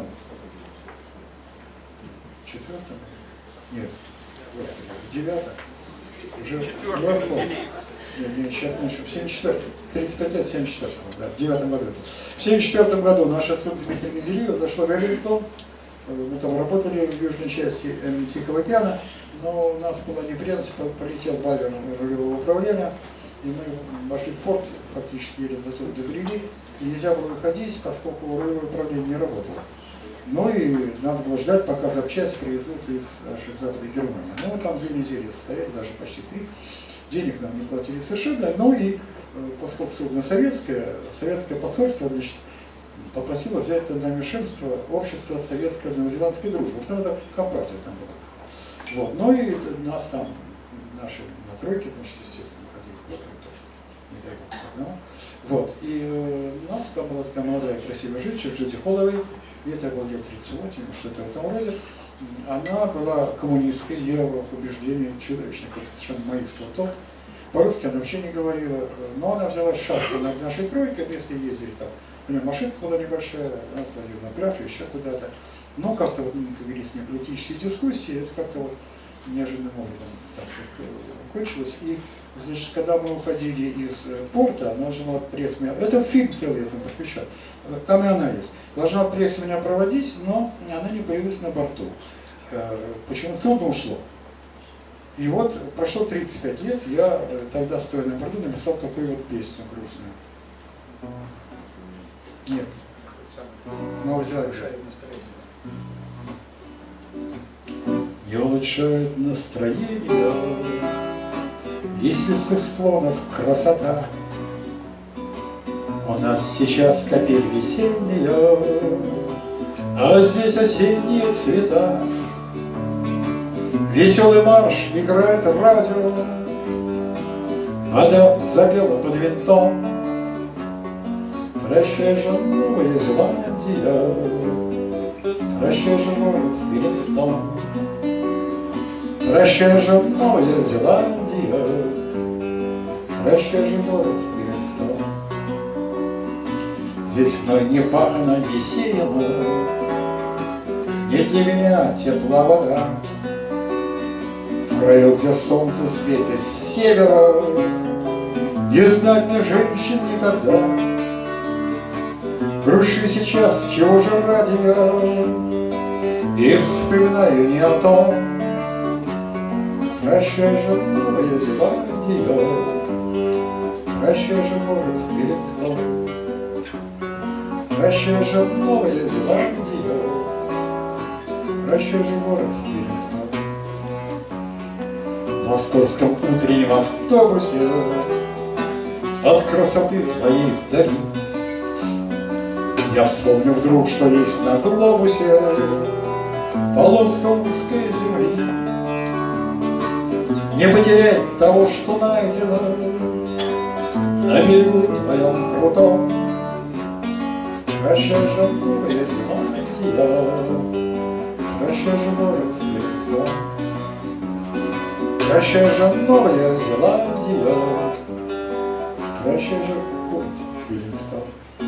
[SPEAKER 1] четвёртом? Нет, в девятом, уже возможно. Нет, нет, сейчас, значит, в семьдесят четвёртом, тридцать пять лет, в семьдесят четвёртом, да, в девятом году. В семьдесят четвёртом году наша судьба Менделеева зашла в Веллингтон. Мы там работали в южной части Тихого океана, но у нас была неприятность, полетел баллер рулевого управления, и мы вошли в порт, фактически еле до туда добрели, и нельзя было выходить, поскольку рулевое управление не работало. Ну и надо было ждать, пока запчасти привезут из Западной Германии. Ну, мы там две недели стояли, даже почти три. Денег нам не платили совершенно. Ну и поскольку судно советское, советское посольство, значит, попросило взять на вершинство общество советской новозеландской дружбы. В основном это компартия там была. Вот. Ну и нас там, наши на тройке, значит, естественно, ходили в Петру тоже, не дай бог, одного. Вот. И э, у нас там была такая молодая красивая женщина, Джуди Холловей, ей тогда было лет тридцать восемь, что-то в этом роде. Она была коммунисткой, ее убеждение чудовищно, совершенно маистского толка. По-русски она вообще не говорила, но она взяла шашку над нашей тройкой, вместе ездили там. У нее машинка была небольшая, она свозила на пляж, еще куда-то. Но как-то вот, как вели с ней политические дискуссии, это как-то вот неожиданным образом, так сказать, кончилось. И, значит, когда мы уходили из порта, она жила приехать меня, это фильм целый этому посвящен, там и она есть. Должна приехать меня проводить, но она не появилась на борту. Почему судно ушло? И вот прошло тридцать пять лет, я тогда, стоя на борту, написал такую вот песню грустную. Нет. Новозеландия. Не улучшает настроение лесистых склонов красота. У нас сейчас капель весенняя, а здесь осенние цвета. Веселый марш играет радио, вода запела под винтом. Прощай же, Новая Зеландия, прощай же, город Веллингтон. Прощай же, Новая Зеландия, прощай же, город Веллингтон. Здесь мной не пахло, не сеяло, не для меня тепла вода. В краю, где солнце светит с севера, не знать мне женщин никогда. Грущу сейчас, чего же ради я, и вспоминаю не о том. Прощай же, Новая Зеландия, прощай же, город Веллингтон. Прощай же, Новая Зеландия, прощай же, город Веллингтон. В московском утреннем автобусе от красоты твоей вдали я вспомню вдруг, что есть на глобусе полоска узкой земли. Не потерять того, что найдено на берегу твоем крутом. Прощай же, Новая Зеландия, прощай же, город Веллингтон. Прощай же, Новая Зеландия, прощай же, город Веллингтон.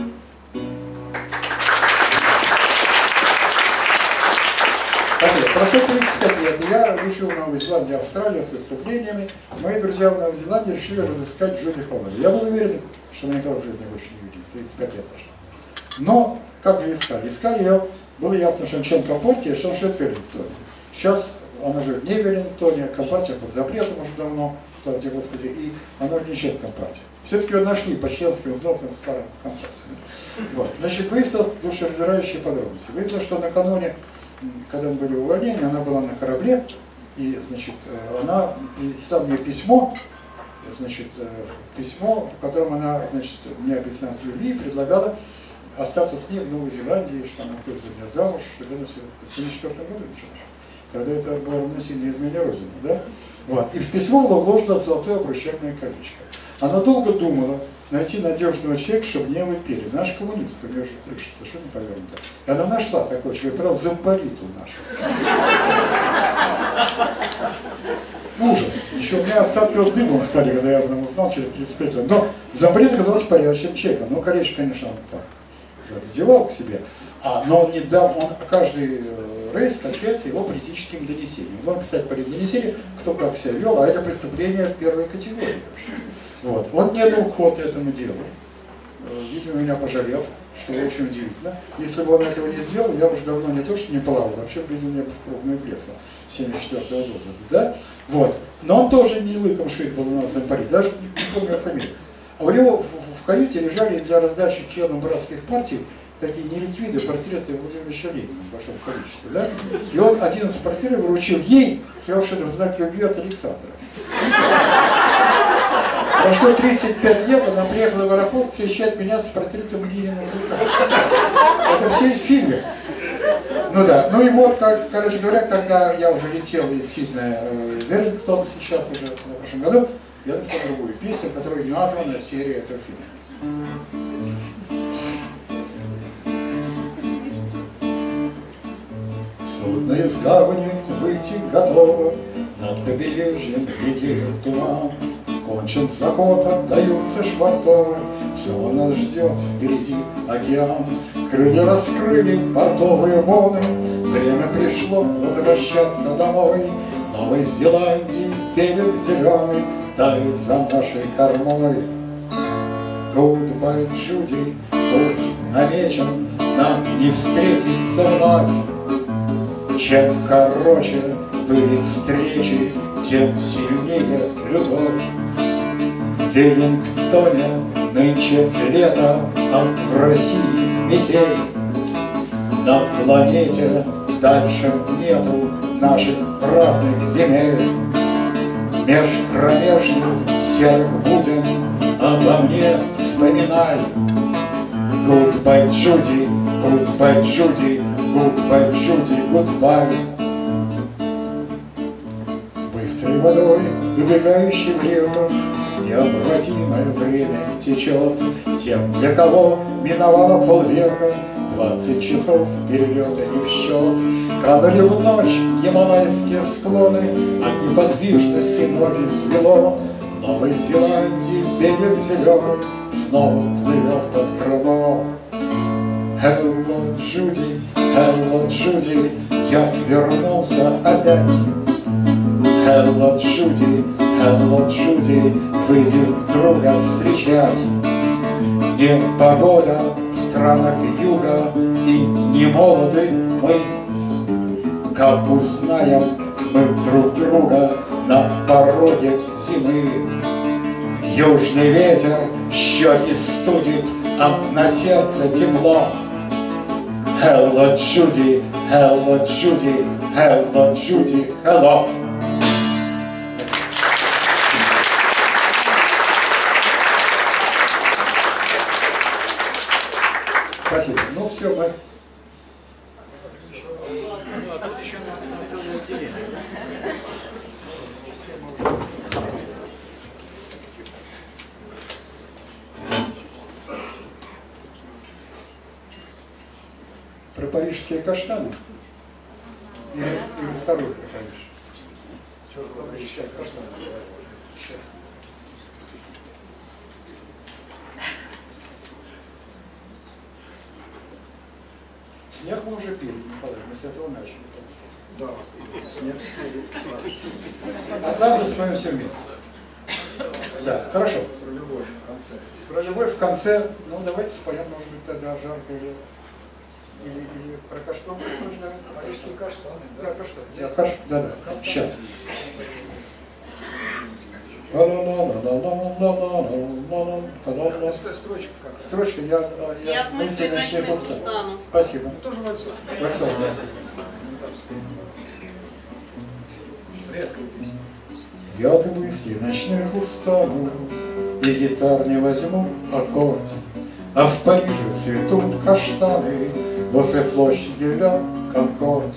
[SPEAKER 1] Спасибо. Прошло тридцать пять лет, я решил в Новой Зеландии, Австралия с выступлениями. Мои друзья в Новой Зеландии решили разыскать Джуди Холловей. Я был уверен, что мы никого в жизни больше не видим. тридцать пять лет прошло. Но как же искали? Искали ее, было ясно, что он член компартии, что он живет в Веллингтоне. Сейчас она живет не в Веллингтоне, компартия под запретом уже давно, слава тебе Господи, и она уже не член компартии. Все-таки ее нашли по членским взносам в старом компартии. Вот. Значит, выяснилось душераздирающие подробности. Выяснилось, что накануне, когда мы были в увольнении, она была на корабле, и, значит, она писала мне письмо, значит, письмо, в котором она, значит, мне объясняла любви и предлагала остаться с ней в Новой Зеландии, что она выходит за меня замуж, что это все в семьдесят четвёртом году началось. Тогда это было равносильно измене Родины, да? Вот. И в письмо было вложено золотое обручальное колечко. Она долго думала найти надежного человека, чтобы не выпили. Наш коммунист, у нее же крыша совершенно повернута. И она нашла такой человек, брал замполиту нашу. Ужас. Еще у меня остатки дымом стали, когда я об этом узнал через тридцать пять лет. Но замполит оказался порядочным человеком. Ну, колечко, конечно, он так одевал к себе. А, но он не дал, он каждый рейс кончается его политическим донесением. Он должен писать по донесению, кто как себя вел, а это преступление первой категории вообще. Вот. Он не дал ход этому делу. видимо, меня пожалев, что очень удивительно. Если бы он этого не сделал, я уже давно не то, что не плавал, вообще принял меня в крупную клетку семьдесят четвёртого года. Да? Вот. Но он тоже не лыком шит был у нас в Париже, даже не помню его фамилию. А у него в, в, в каюте лежали для раздачи членам братских партий такие неликвиды, портреты Владимира Ильича Ленина в большом количестве. Да? И он один из портретов вручил ей, совершенно в знак любви от Александра. Прошло тридцать пять лет, она приехала в аэропорт встречать меня с портретом Ленина в руках. Это все в фильме. Ну да, ну и вот, как, короче говоря, когда я уже летел из Сиднея в Веллингтон, сейчас уже в прошлом году, я написал другую песню, которая названа серия этого фильма. Судно из гавани выйти готово, над побережьем глядит туман. Кончен заход, отдаются швартовы, снова нас ждет впереди океан. Крылья раскрыли портовые воны, время пришло возвращаться домой. Новой Зеландии берег зеленый тает за нашей кормой. Goodbye, Judy, курс намечен, нам не встретиться вновь. Чем короче были встречи, тем сильнее любовь. В Веллингтоне нынче лето, а в России метель. На планете дальше нету наших разных земель. Меж кромешных серых будем обо мне вспоминай. Goodbye, Judy, goodbye, Judy, goodbye, Judy, goodbye. Быстрой водой, убегающей в реку, необратимое время течет. Тем, для кого миновало полвека, двадцать часов перелета не в счет. Канули в ночь гималайские склоны, от неподвижности ноги свело. Новой Зеландии берег зеленый снова плывет под крыло. Hello, Judy, hello, Judy, я вернулся опять. Hello, Judy, hello, Judy, выйдем друга встречать. Не погода в странах юга, и не молоды мы. Как узнаем мы друг друга на пороге зимы. Южный ветер щеки студит, а на сердце тепло. Hello, Judy, hello, Judy, hello, Judy, hello. Спасибо. Ну все, мы. Про парижские каштаны? Или, или второй про Париж? Парижские каштаны. Сейчас. Снег мы уже пили, Николай, мы с этого начали. Да, снег спели. Однажды споем все вместе. Да, хорошо.
[SPEAKER 3] Про любовь в конце.
[SPEAKER 1] Про любовь в конце, ну давайте споем, может быть, тогда жарко или, или, или про каштан.
[SPEAKER 3] Парижские каштаны.
[SPEAKER 1] Да, каштан. Да, каш... да, да. Сейчас.
[SPEAKER 3] Строчка как?
[SPEAKER 1] Строчка, я...
[SPEAKER 4] И от мысли ночных устану.
[SPEAKER 1] Спасибо.
[SPEAKER 3] Тоже Вальцов.
[SPEAKER 1] Вальцов, да.
[SPEAKER 3] Редкая песня.
[SPEAKER 1] Я от мысли ночных устану, и гитар не возьму аккорд, а в Париже цветут каштаны возле площади Ля Конкорд.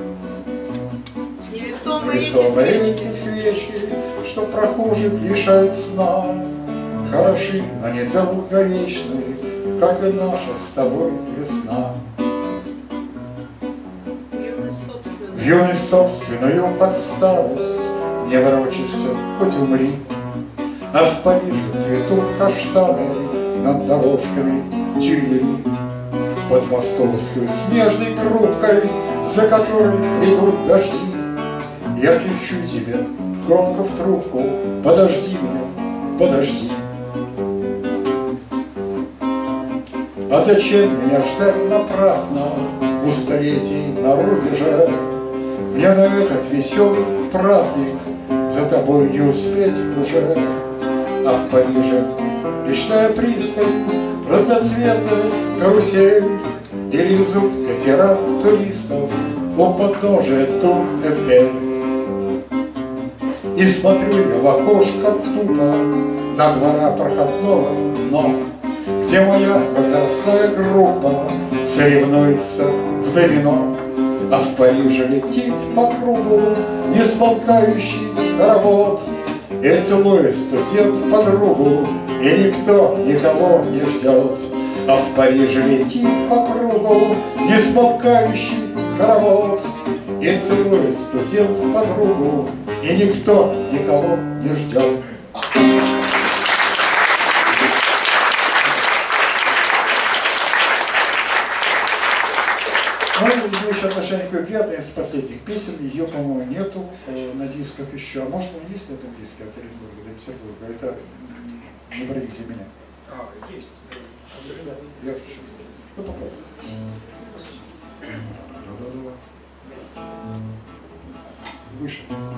[SPEAKER 4] Невесомые эти
[SPEAKER 1] Невесомые
[SPEAKER 4] свечки.
[SPEAKER 1] эти свечки, что прохожих лишает сна, хороши, но недолговечны, как и наша с тобой весна.
[SPEAKER 4] Юность собственная.
[SPEAKER 1] В юность собственную под старость не ворочишься, хоть умри, а в Париже цветут каштаны над дорожками Тюильри. Под московской снежной крупкой, за которой придут дожди, я кричу тебе громко в трубку: подожди меня, подожди.
[SPEAKER 2] А зачем меня ждать напрасно у столетий на рубеже? Мне на этот веселый праздник за тобой не успеть уже. А в Париже речная пристань, разноцветная карусель, и лезут катера туристов у подножия Тур-Эфель. И смотрю я в окошко тупо на двора проходного, но где моя возрастная группа соревнуется в домино. А в Париже летит по кругу несмолкающий хоровод, и целует студент подругу, и никто никого не ждет. А в Париже летит по кругу несмолкающий хоровод, и целует студент подругу, и никто никого не ждет.
[SPEAKER 1] Ну, имеющее отношение к любви, одна из последних песен, ее, по-моему, нету э, на дисках еще. А может, он есть на этом диске от Оренбурга до Петербурга? Это «Не броните меня».
[SPEAKER 3] А, есть.
[SPEAKER 1] Я сейчас. Ну, попробуй. Выше.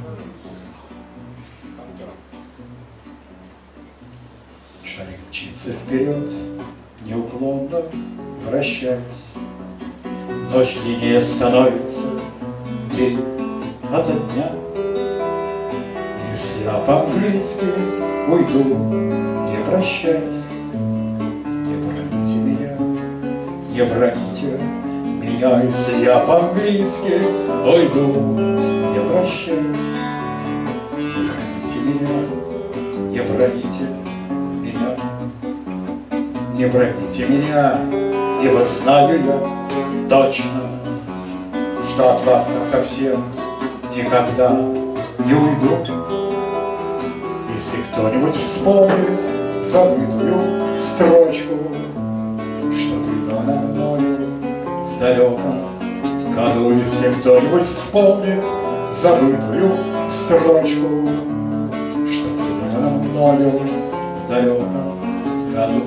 [SPEAKER 2] Шарик мчится вперед, неуклонно вращаясь. Ночь длиннее становится, день ото дня. Если я по-английски уйду, не прощаясь, не броните меня, не броните меня. Если я по-английски уйду, не прощаясь, не броните меня, не броните меня, не броните меня, ибо знаю я точно, что от вас я совсем никогда не уйду. Если кто-нибудь вспомнит забытую строчку, что придумано мною в далеком году, если кто-нибудь вспомнит забытую строчку, что придумано мною в далеком году,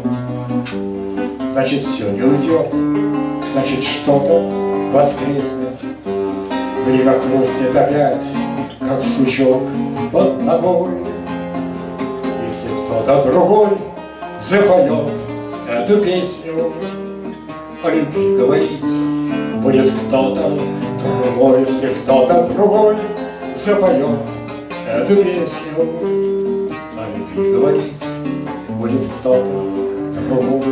[SPEAKER 2] значит, все не уйдет. Значит, что-то воскреснет, время хрустнет опять, как сучок под ногой. Если кто-то другой запоет эту песню, о любви говорить будет кто-то другой. Если кто-то другой запоет эту песню, о любви говорить будет кто-то другой.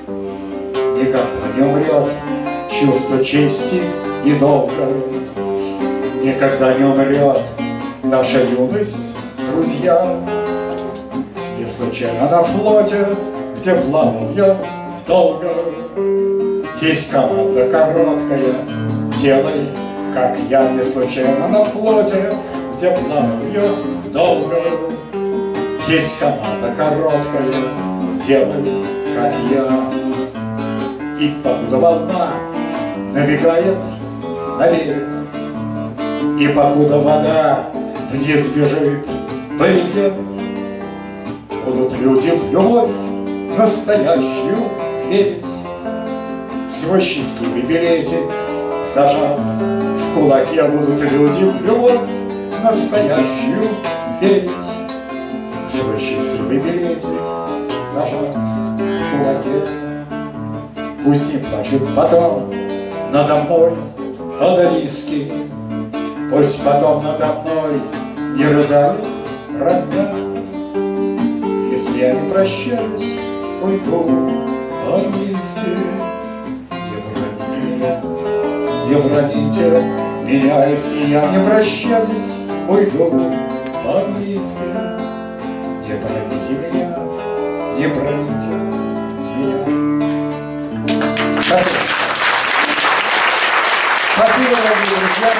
[SPEAKER 2] Никогда не умрет чувство чести и долга, никогда не умрет наша юность, друзья. И случайно на флоте, где плавал я долго, есть команда короткая, делай, как я. Не случайно на флоте, где плавал я долго, есть команда короткая, делай, как я. И покуда волна набегает на берег, и покуда вода вниз бежит по реке, будут люди в любовь настоящую верить. Свой счастливый билетик зажав в кулаке, будут люди в любовь настоящую верить. Свой счастливый билетик зажав в кулаке. Пусть не плачут потом надо мной одолиски, пусть потом надо мной не рыдает родня. Если я не прощаюсь, уйду по-английски. Не броните меня, не броните меня. Если я не прощаюсь, уйду по-английски. Не броните меня, не броните меня. Спасибо. Спасибо, дорогие друзья.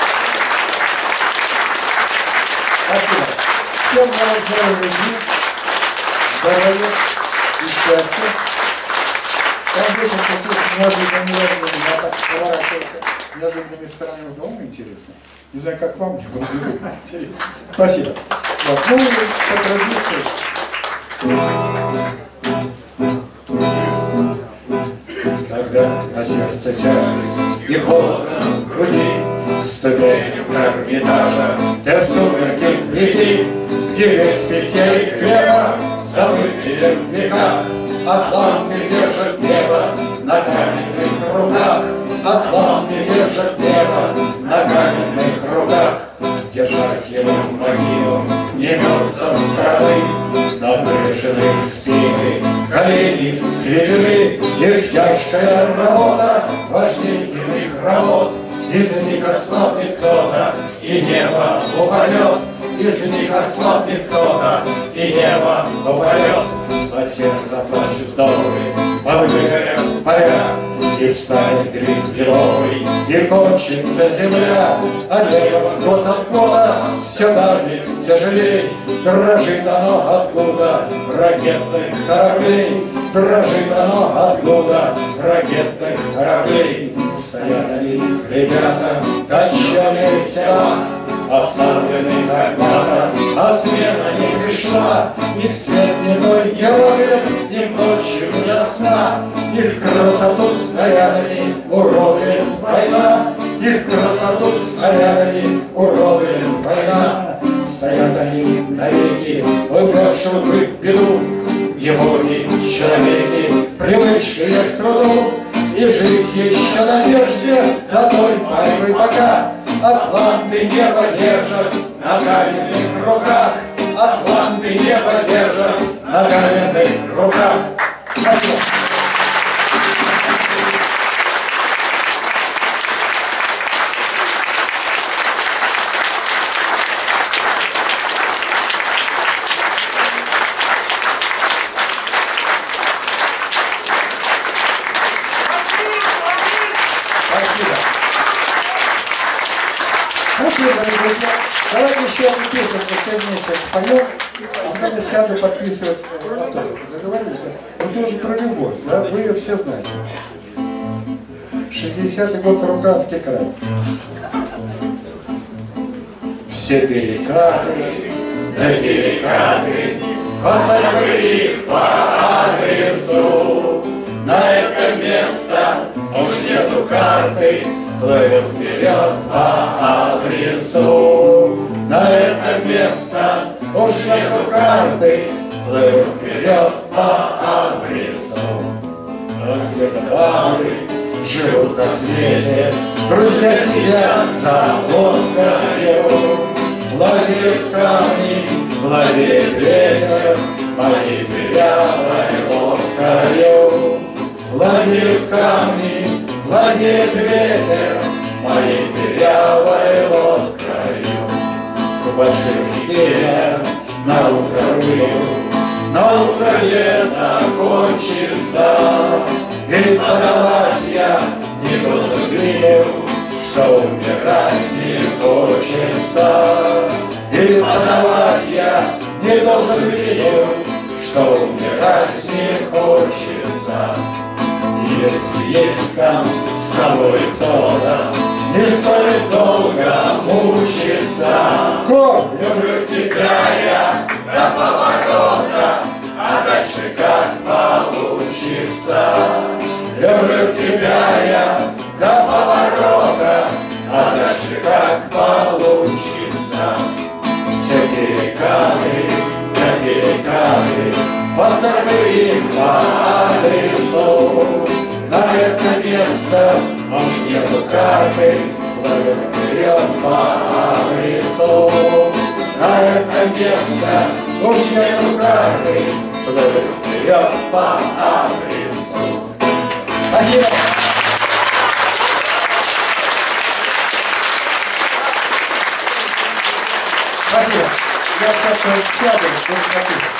[SPEAKER 2] Спасибо. Всем желаю здоровья, любви, здоровья и счастья. Там вечно какие-то неожиданные люди, я так поворачивался неожиданными сторонами. По-моему, интересно. Не знаю, как вам, мне было интересно. Спасибо. Вот. Ну и по традиции. на сердце тяжесть и холодно в груди. К ступеням Эрмитажа ты в сумерки лети, где весь сетей хлеба забытые в веках. Атланты держат небо на каменных руках, Атланты держат небо на каменных руках. Держать ему могилу не мед со стороны, напряженные спины, колени сведены. Их тяжкая работа важнее иных работ. Из них ослабнет кто-то, и небо упадет. Из них ослабнет кто-то, и небо упадет. А тех заплачут вдовы, повыгорят поля, и встанет гриб лиловый, и кончится земля. А небо год от года все давит тяжелей. Дрожит оно откуда ракетных кораблей, дрожит оно откуда ракетных кораблей. Стоят они, ребята, точеные тела, оставлены когда-то, а смена не пришла. Их свет дневной не ровен, им ночью не сна. Их красоту снарядами уродует война, их красоту снарядами уродует война. Стоят они навеки, уперши лбы в беду, неволи человеки, привычные к труду. И жить еще надежде до той поры, пока Атланты небо держат на каменных руках, Атланты небо держат на каменных руках. Спасибо.
[SPEAKER 1] Спасибо, дорогие друзья. Давайте еще одну песенку все вместе споем, а потом сяду подписывать автографы. Договорились? Вы тоже про любовь, да? Вы ее все знаете. шестидесятый год, Руканский край.
[SPEAKER 2] Все перекаты, да перекаты, поставь бы их по адресу. На это место уж нету карты, плывем вперед по адресу. На это место уж нету карты, плывем вперед по адресу. А где-то бабы живут на свете, друзья сидят за водкою. Владеет камни, владеет ветер, моей дырявой лодкою. Владеют камни, владеет ветер, моей дырявой лодкою. К большим идеям на утро выйду, на утро лето кончится, и подавать я не должен гнев, что умирать не хочется. И подавать я не должен гнев, что умирать не хочется. Если есть там с тобой кто-то, не стоит долго мучиться. Люблю тебя я до поворота, а дальше как получится. Люблю тебя я до поворота, а дальше как получится. Все перекаты, да перекаты, поставь их по адресу. На это место уж нету карты, плывем вперед по адресу. На это место уж нету карты, плывем вперед по адресу. Спасибо.
[SPEAKER 1] Спасибо. Я сейчас сяду,